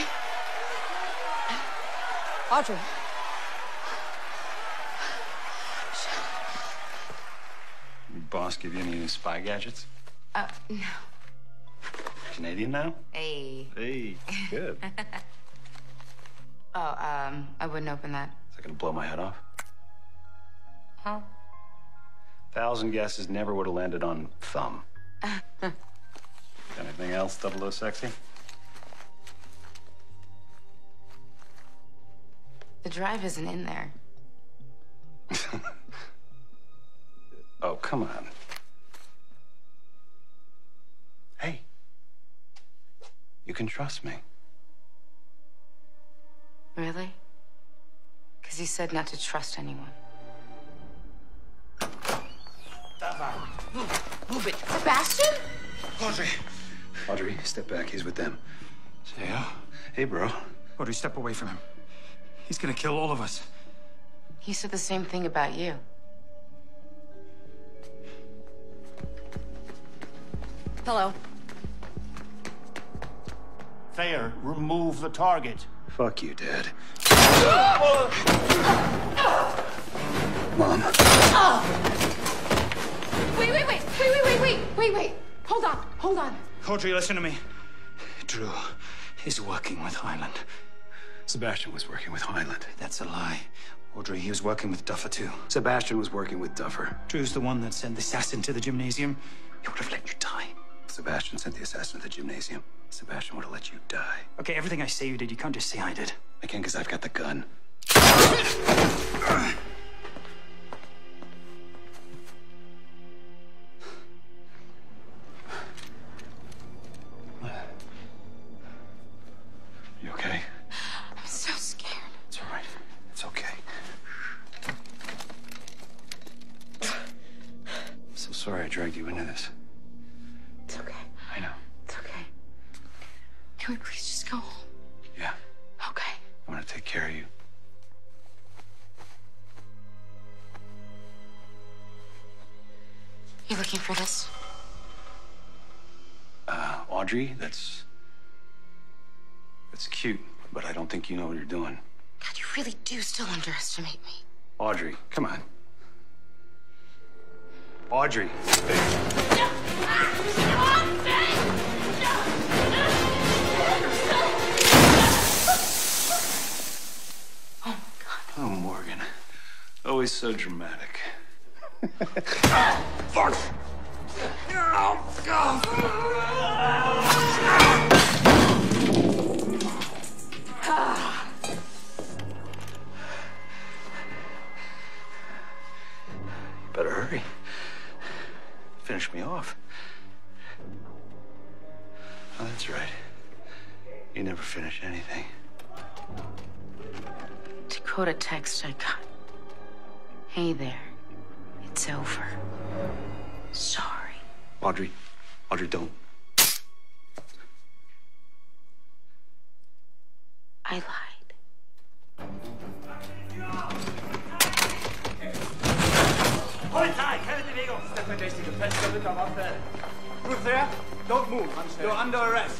Audrey. Your boss give you any new spy gadgets? Uh, no. Canadian now? Hey. Hey, good. Oh, um, I wouldn't open that. Is that gonna blow my head off? Huh? Thousand guesses never would have landed on thumb. Anything else, double O sexy? The drive isn't in there. Oh, come on. Hey. You can trust me. Really? Because you said not to trust anyone. Move, move it. Sebastian? Audrey. Audrey, step back. He's with them. Say, oh, hey, bro. Audrey, step away from him. He's gonna kill all of us. He said the same thing about you. Hello. Thayer, remove the target. Fuck you, Dad. Mom. Wait, wait, wait, wait, wait, wait, wait, wait, wait. Hold on, hold on. Audrey, listen to me. Drew is working with Highland. Sebastian was working with Highland. That's a lie. Audrey, he was working with Duffer, too. Sebastian was working with Duffer. Drew's the one that sent the assassin to the gymnasium. He would have let you die. Sebastian sent the assassin to the gymnasium. Sebastian would have let you die. Okay, everything I say you did, you can't just say I did. I can because I've got the gun. You okay? I'm so scared. It's all right. It's okay. I'm so sorry I dragged you into this. It's okay. I know. It's okay. Can we please just go home? Yeah. Okay. I'm gonna take care of you. You looking for this? Uh, Audrey, that's... That's cute, but I don't think you know what you're doing. God, you really do still underestimate me. Audrey, come on. Audrey. Oh, Morgan. Always so dramatic. Fuck! You better hurry. finish me off. Oh, that's right. You never finish anything. To quote a text I got. Hey there. It's over. Sorry. Audrey. Audrey, don't. I lied. Polizei, keine Bewegung! Das ist der verdächtige Fenster mit der Waffe. Who's there? Don't move. You're under arrest.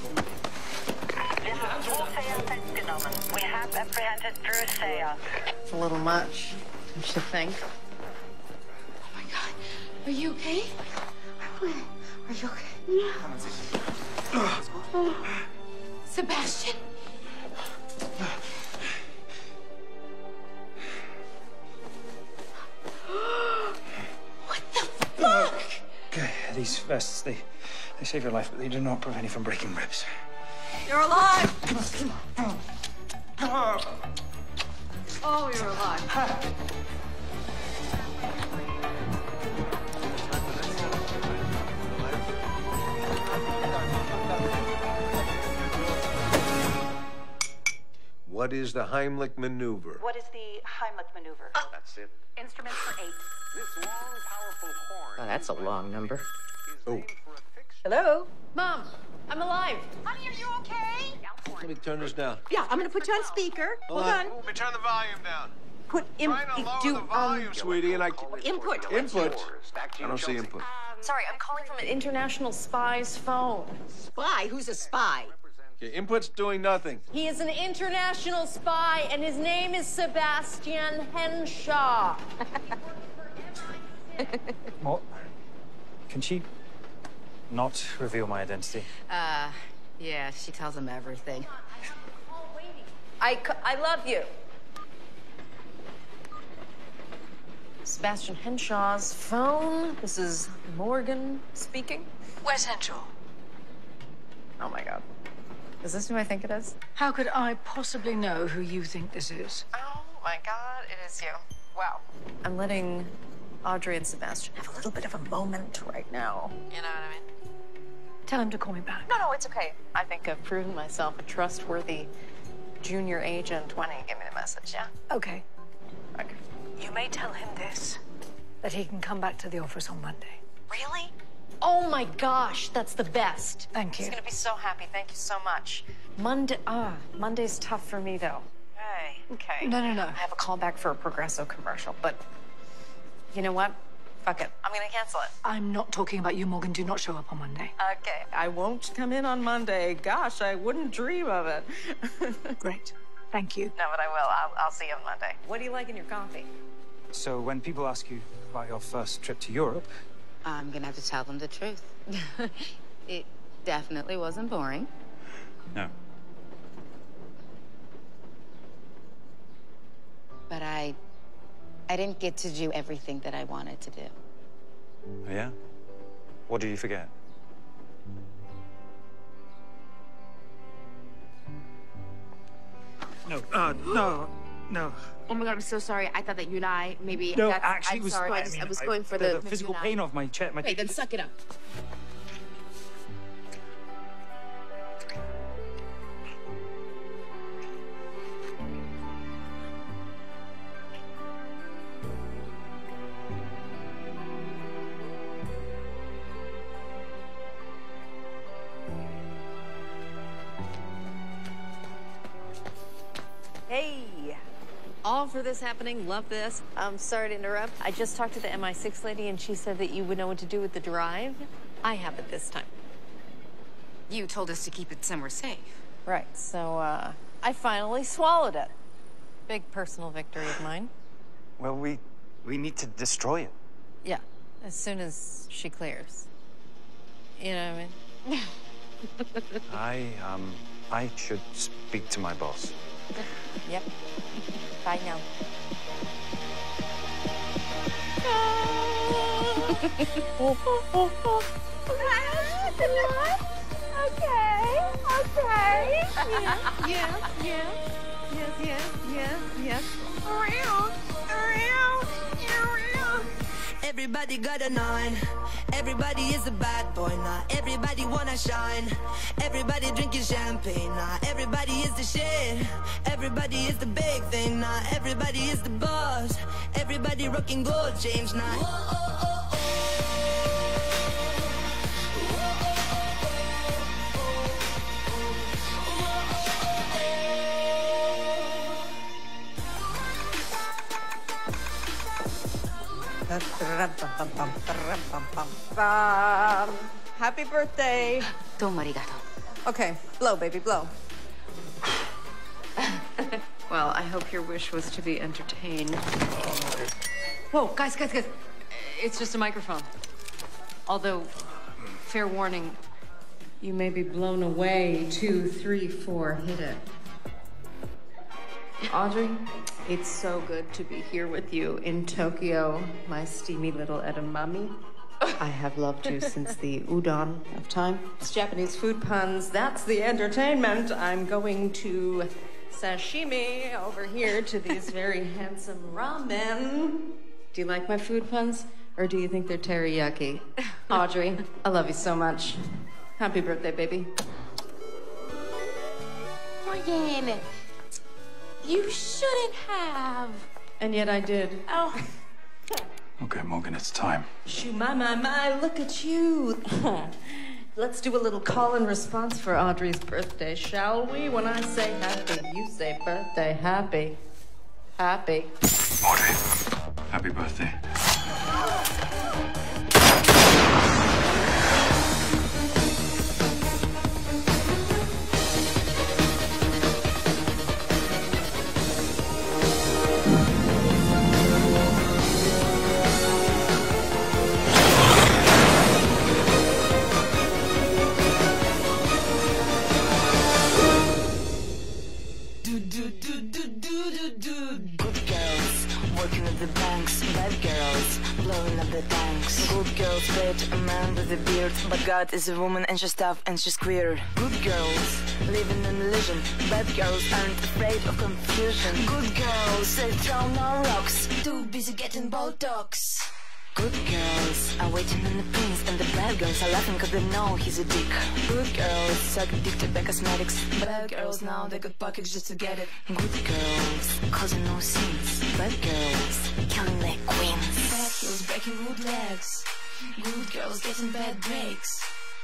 We have apprehended Drew Sayer. It's a little much, don't you think? Oh my God. Are you okay? Are you okay? Oh. Sebastian? What the fuck? Okay, these vests, they, they save your life, but they do not prevent you from breaking ribs. You're alive! Come on, come on. Come on. Oh, you're alive. What is the Heimlich maneuver? What is the Heimlich maneuver? That's it. Instrument for eight. This long, powerful horn. Oh, that's a long number. Oh, Hello? Mom, I'm alive. Honey, are you okay? let me turn this down. Yeah, I'm gonna put you on speaker. Hold, on. Let me turn the volume down. Put in, Trying to lower do the volume, um, sweetie, and I input. input. I don't see input. Sorry, I'm calling from an international spy's phone. Spy? Who's a spy? Okay, input's doing nothing. He is an international spy, and his name is Sebastian Henshaw. What? Can she not reveal my identity? Uh, yeah, she tells him everything. I, c- I love you. Sebastian Henshaw's phone. This is Morgan speaking. Where's Henshaw? Oh my God. Is this who I think it is? How could I possibly know who you think this is? Oh my God, it is you. Wow. I'm letting Audrey and Sebastian have a little bit of a moment right now. You know what I mean? Tell him to call me back. No, no, it's okay. I think I've proven myself a trustworthy junior agent. Why don't you give me the message, yeah? Okay. Okay. You may tell him this, that he can come back to the office on Monday. Really? Oh my gosh, that's the best. Thank you. He's gonna be so happy. Thank you so much. Monday, ah, Monday's tough for me though. Hey, okay. No, no, no. I have a call back for a Progresso commercial, but you know what? Fuck it. I'm gonna cancel it. I'm not talking about you, Morgan. Do not show up on Monday. Okay. I won't come in on Monday. Gosh, I wouldn't dream of it. Great. Thank you. No, but I will. I'll, I'll see you on Monday. What do you like in your coffee? So when people ask you about your first trip to Europe, I'm gonna have to tell them the truth. It definitely wasn't boring. no. But I... I didn't get to do everything that I wanted to do. Oh, yeah? What did you forget? No, uh, no, no. Oh my God, I'm so sorry. I thought that you and I, maybe... No, that's, actually, I'm it was... sorry. I, I, just, mean, I was I- going for the, the... the physical pain of my chest. My Wait, then suck it up. Hey, all for this happening. Love this. I'm sorry to interrupt. I just talked to the M I six lady, and she said that you would know what to do with the drive. I have it this time. You told us to keep it somewhere safe. Right, so uh, I finally swallowed it. Big personal victory of mine. Well, we we need to destroy it. Yeah, as soon as she clears. You know what I mean? I, um, I should speak to my boss. Yep. Bye now. Okay, okay. Yeah, yeah, yeah. Yes, yes, yes, yes. Around, around, around. everybody got a nine. Everybody is a bad boy, nah. Everybody wanna shine. Everybody drinking champagne, nah. Everybody is the shit. Everybody is the big thing, nah. Everybody is the boss. Everybody rocking gold chains, nah. Whoa, oh, oh. Happy birthday. Domo arigato. Okay, blow, baby, blow. Well, I hope your wish was to be entertained. Whoa, guys, guys, guys. It's just a microphone. Although, fair warning, you may be blown away. Two, three, four, hit it. Audrey, it's so good to be here with you in Tokyo, my steamy little edamame. I have loved you since the udon of time. It's Japanese food puns. That's the entertainment. I'm going to sashimi over here to these very handsome ramen. Do you like my food puns, or do you think they're teriyaki? Audrey, I love you so much. Happy birthday, baby. Morgan, you shouldn't have. And yet I did. Oh. Okay, Morgan, it's time. Shoo, my, my, my, look at you. Let's do a little call and response for Audrey's birthday, shall we? When I say happy, you say birthday happy. Happy. Audrey, happy birthday. Good girls, working at the banks. Bad girls, blowing up the tanks. Good girls date a man with a beard, but God is a woman and she's tough and she's queer. Good girls, living in illusion. Bad girls aren't afraid of confusion. Good girls, they throw no rocks. Too busy getting Botox. Good girls are waiting on the prince, and the bad girls are laughing cause they know he's a dick. Good girls suck dick to buy cosmetics. Bad girls now they got pockets just to get it. Good girls causing no scenes. Bad girls killing like queens. Bad girls breaking good legs. Good girls getting bad breaks.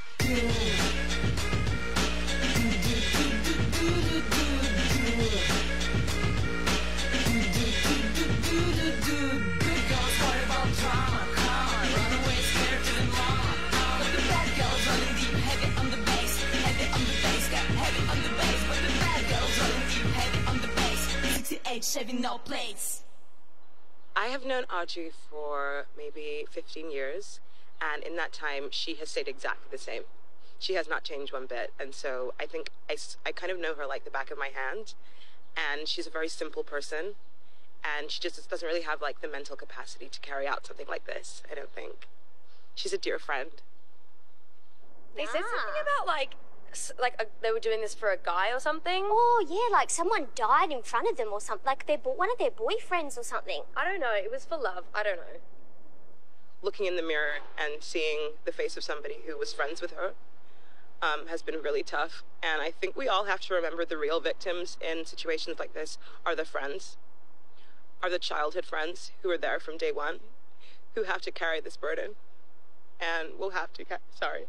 Chevy, no plates. I have known Audrey for maybe fifteen years, and in that time, she has stayed exactly the same. She has not changed one bit, and so I think I, I kind of know her like the back of my hand, and she's a very simple person, and she just doesn't really have like the mental capacity to carry out something like this, I don't think. She's a dear friend. They said something about like like a, they were doing this for a guy or something. Oh yeah, like someone died in front of them or something. Like they bought one of their boyfriends or something. I don't know. It was for love. I don't know. Looking in the mirror and seeing the face of somebody who was friends with her um, has been really tough. And I think we all have to remember the real victims in situations like this are the friends, are the childhood friends who are there from day one, who have to carry this burden, and will have to. Ca- sorry.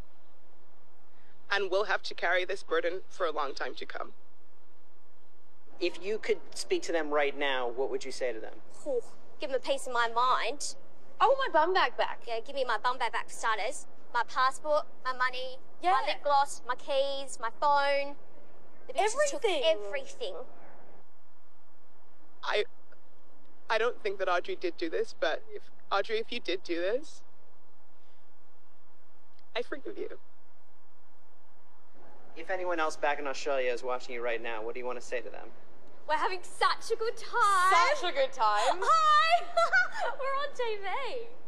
And we'll have to carry this burden for a long time to come. If you could speak to them right now, what would you say to them? Oh, give them a piece of my mind. I want my bum bag back. Yeah, give me my bum bag back for starters. My passport, my money, yeah. my lip gloss, my keys, my phone. The bitches everything. Took everything. I, I don't think that Audrey did do this, but if Audrey, if you did do this, I forgive you. If anyone else back in Australia is watching you right now, what do you want to say to them? We're having such a good time. Such a good time. Hi! We're on T V.